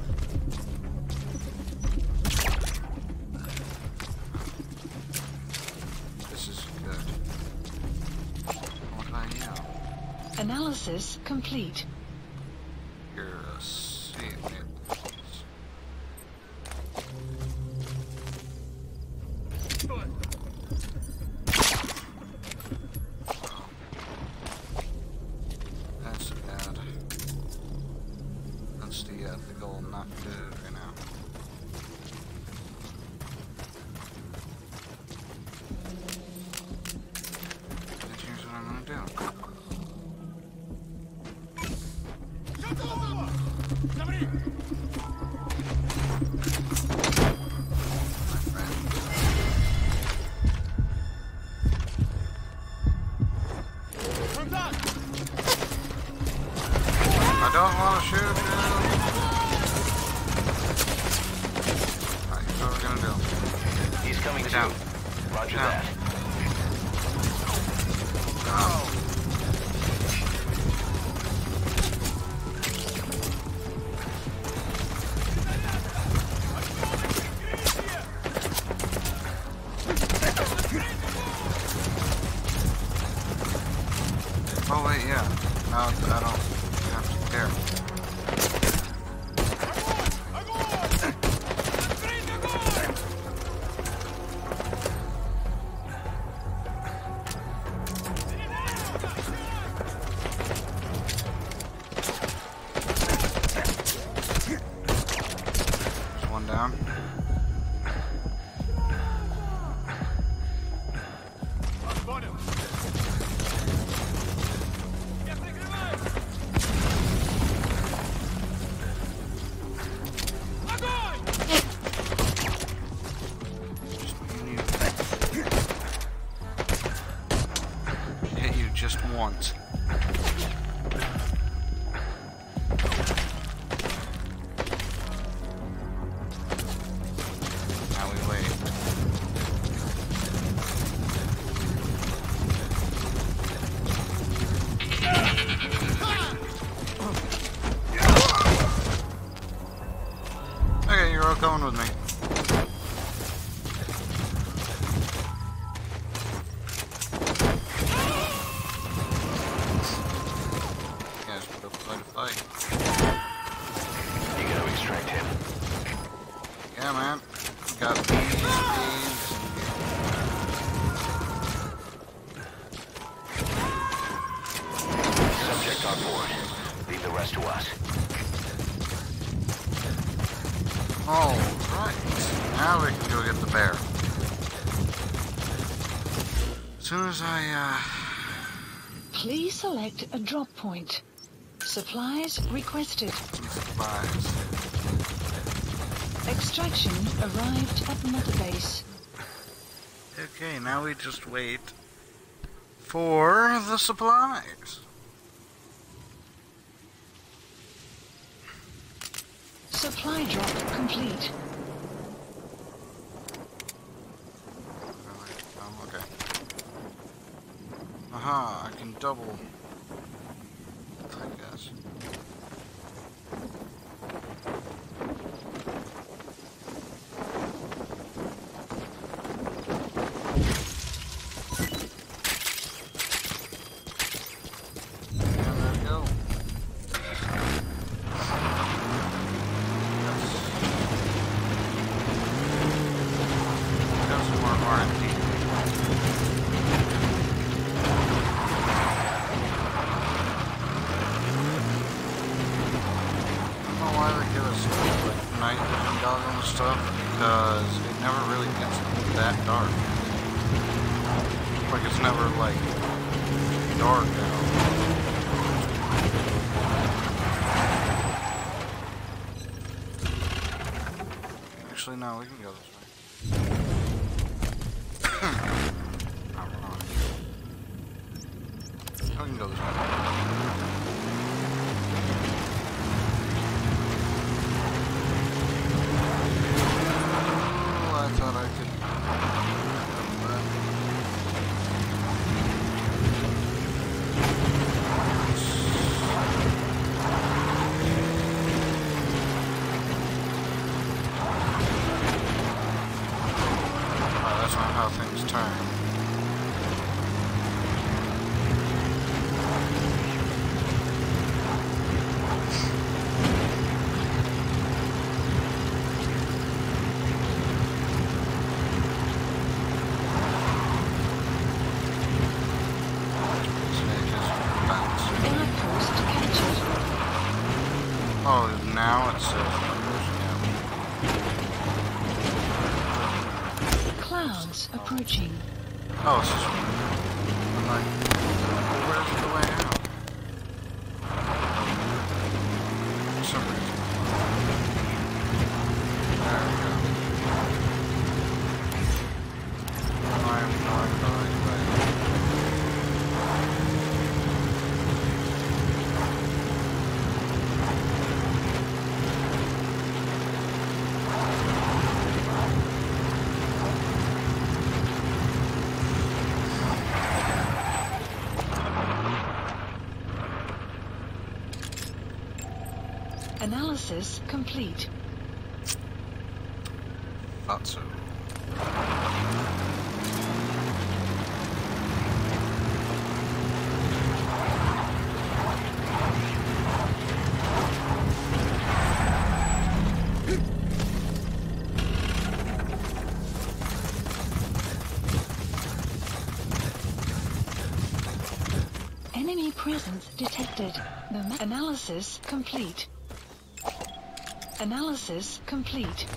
This is good. What about you? Analysis complete. You're a seat. That's bad. That's the goal not good right now. And here's what I'm gonna do. I don't want to shoot you. Alright, here's what we're gonna do. He's coming Get down. down. Roger Down. that. Go! Oh wait, yeah. No, I don't have to care. There's one down. Hit you just once. Now we wait. Okay, you're all coming with me. Yeah, just put up a fight to fight. You gotta extract him. Yeah, man. Got bees. Subject on board. Leave the rest to us. Alright. Now we can go get the bear. As soon as Please select a drop point. Supplies requested. supplies. Extraction arrived at Mother Base. Okay, now we just wait for the supplies. Supply drop complete. Oh, okay. Aha, I can double. I guess. And there we go. Got some more R&D. and stuff because it never really gets that dark. Like it's never like dark now. Actually, no, we can go this way. We can go this way. Oh, I thought I could. Oh, that's not how things turn. Oh, now it says Clouds approaching. oh, it's just I'm like, where's the way out? For some reason. There we go. I'm going the right way. Analysis complete. Thought so. Enemy presence detected. Analysis complete. Analysis complete.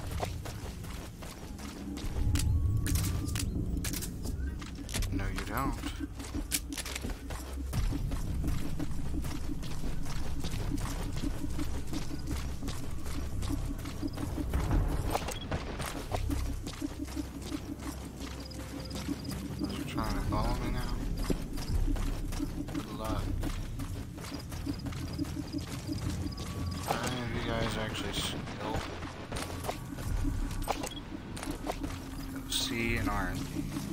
No, you don't. You're trying to follow me now? Good luck. How many of you guys actually skill? C and R and D.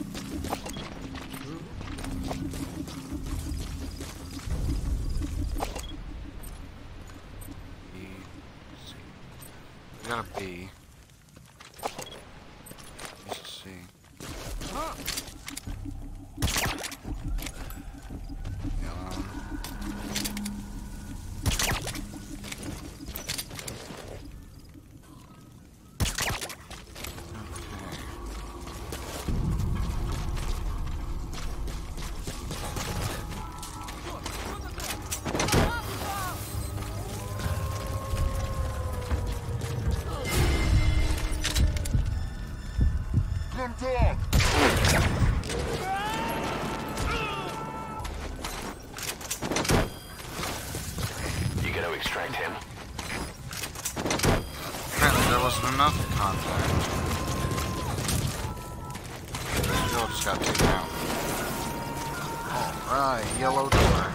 B, C. We got a B. This is C. You gonna extract him? Apparently there wasn't enough contact. Joe just got taken out. Alright, yellow door.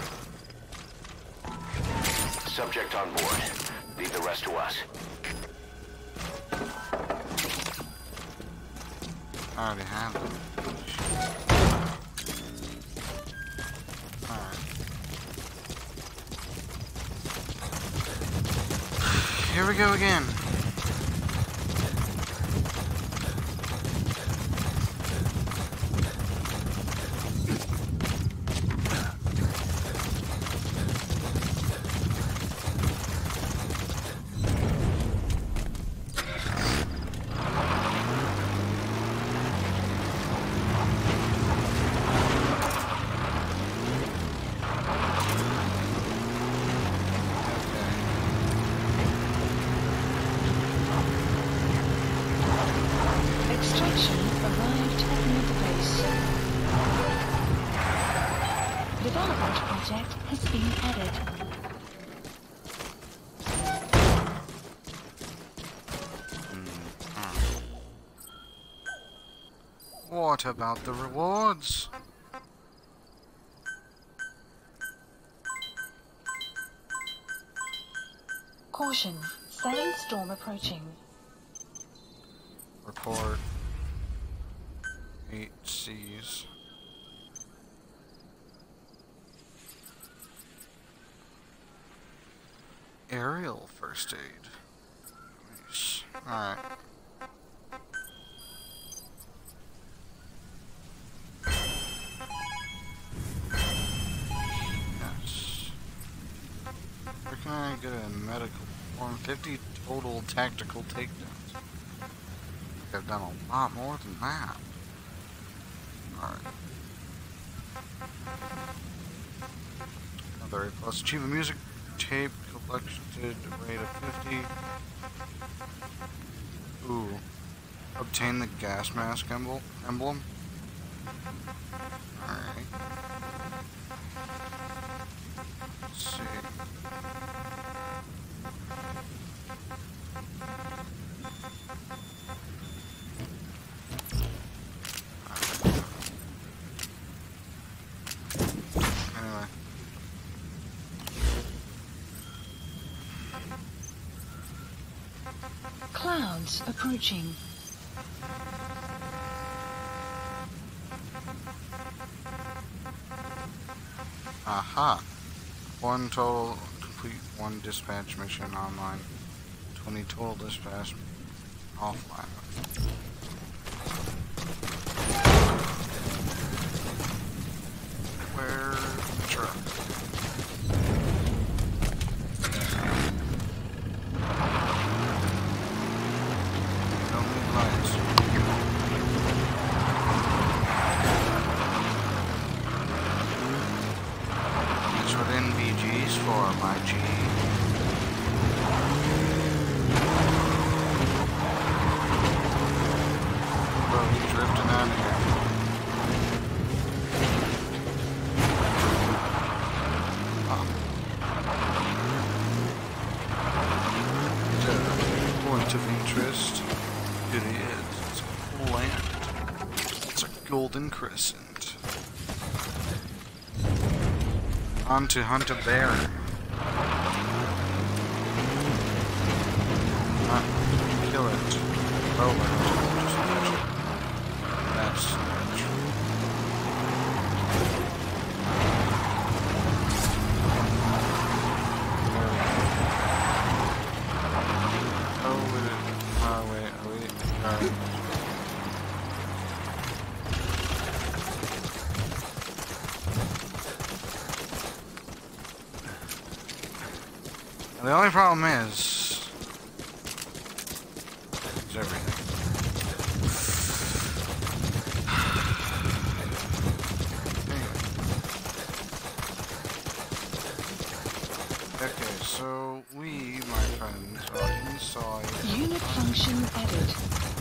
Subject on board. Leave the rest to us. I already have them. Alright. Here we go again. object has been added. What about the rewards? Caution, sandstorm approaching. Report 8Cs. Aerial first aid. Nice. Alright. Yes. Where can I get a medical form? 50 total tactical takedowns. I've done a lot more than that. Alright. Another A+. Achieve a music tape collected rate of 50. Ooh. Obtain the gas mask emblem. Alright. Let's see. Anyway. Clouds approaching. Aha. One total, complete one dispatch mission online. 20 total dispatch offline. Where's the truck? Don't need lights. That's what NVG's for, my G. Bro, he's drifting out of here. Oh. It's a point of interest. It is. It's a land. It's a golden crescent. On to hunt a bear. Not kill it. Over. Just catch it. That's not true. Oh, wait. The only problem is everything. Okay, so we, my friends, are inside. Unit function added.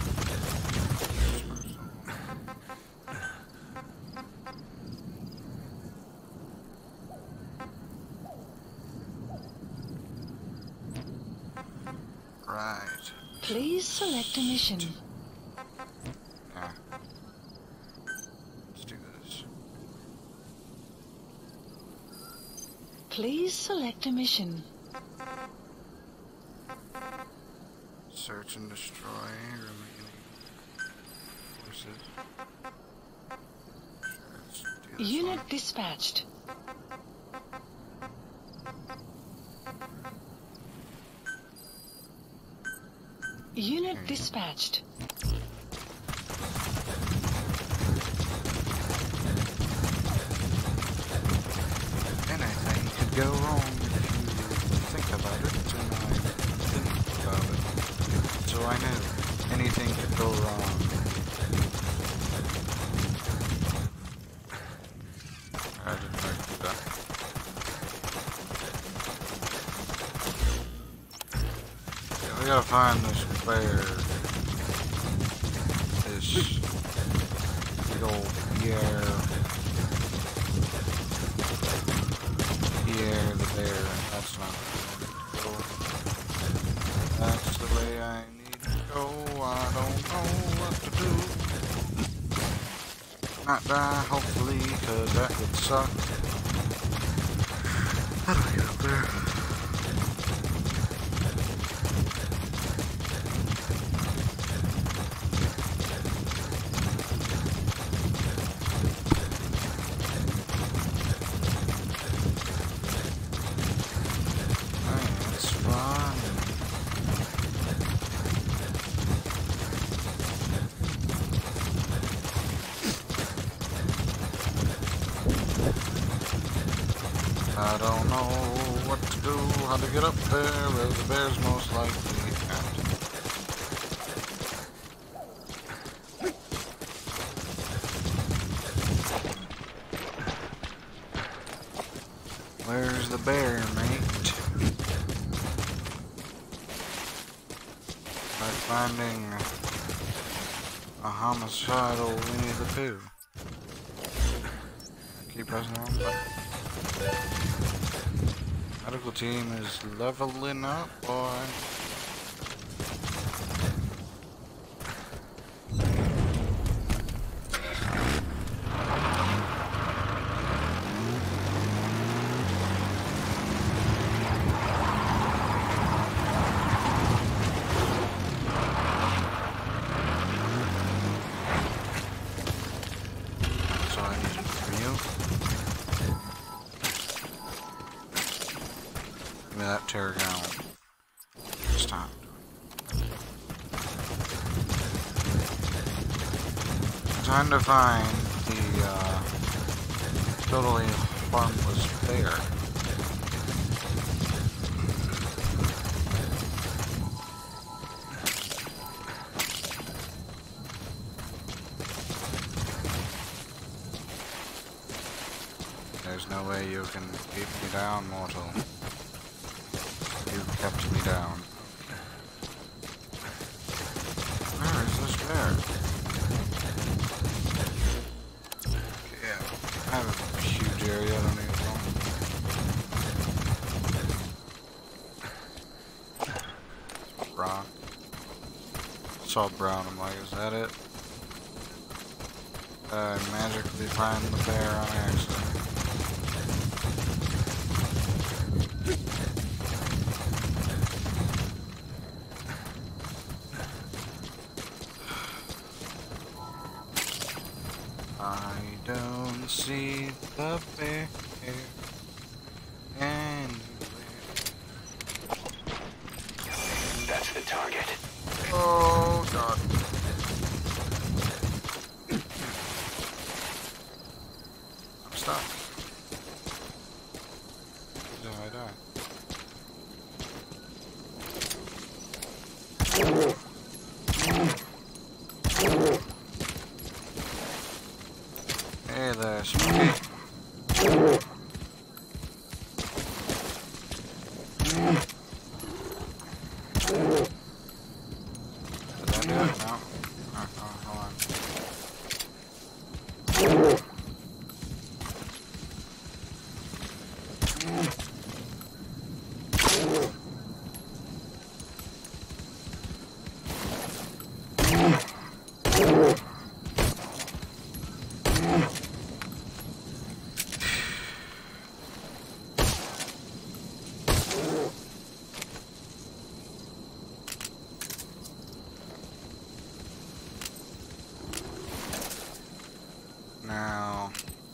Right. Please select a mission. Yeah. Let's do this. Please select a mission. Search and destroy remaining forces. Sure, let's do this Unit one. dispatched. Unit dispatched. Anything could go wrong if you think about it, and I think about it. So I know anything could go wrong. I didn't like that. Yeah, we gotta find this bear. This big old Pierre. not die, hopefully, because that would suck. How do I get up there? I don't know what to do, how to get up there, where the bear's most likely at. Where's the bear, mate? By finding a homicidal Winnie the Pooh. Keep pressing on. Medical team is leveling up, boy. That's all I needed from you. Give me that Terragon. Stop. Time to find the totally harmless bear. There's no way you can keep me down, mortal. You kept me down. Where is this bear? Yeah, I have a huge area, I don't need to know. Brown. I saw brown, I'm like, is that it? I magically find the bear on accident. I don't see the bear anywhere. That's the target. Oh god. I'm stuck. Did I die? Hey there, Smokey. Did I do it? No. Oh, hold on. Now,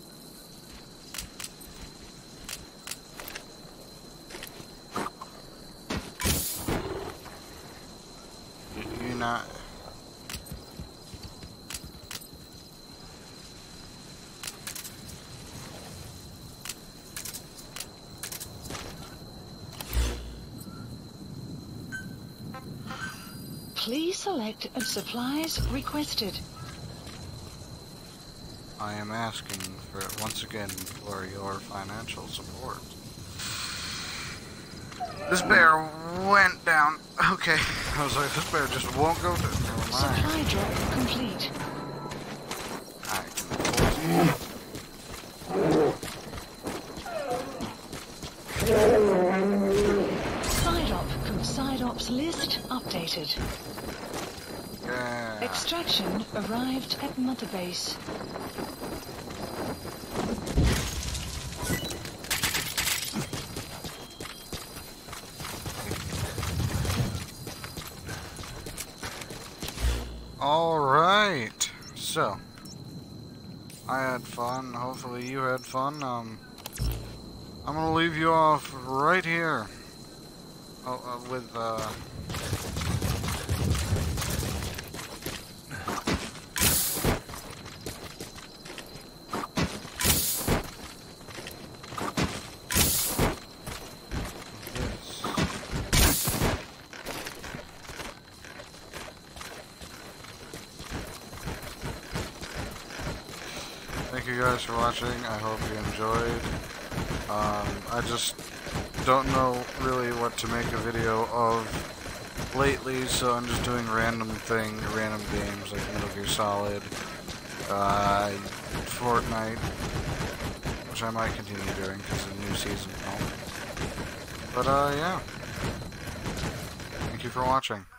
you not. Please select supplies requested. I am asking for it once again for your financial support. This bear went down. Okay, I was like, this bear just won't go down. Never mind. Supply drop complete. Side ops list updated. Yeah. Extraction arrived at Mother Base. Alright, so I had fun, hopefully you had fun. I'm gonna leave you off right here with Thank you guys for watching. I hope you enjoyed. I just don't know really what to make a video of lately, so I'm just doing random games like Metal Gear Solid, Fortnite, which I might continue doing because of the new season. But yeah. Thank you for watching.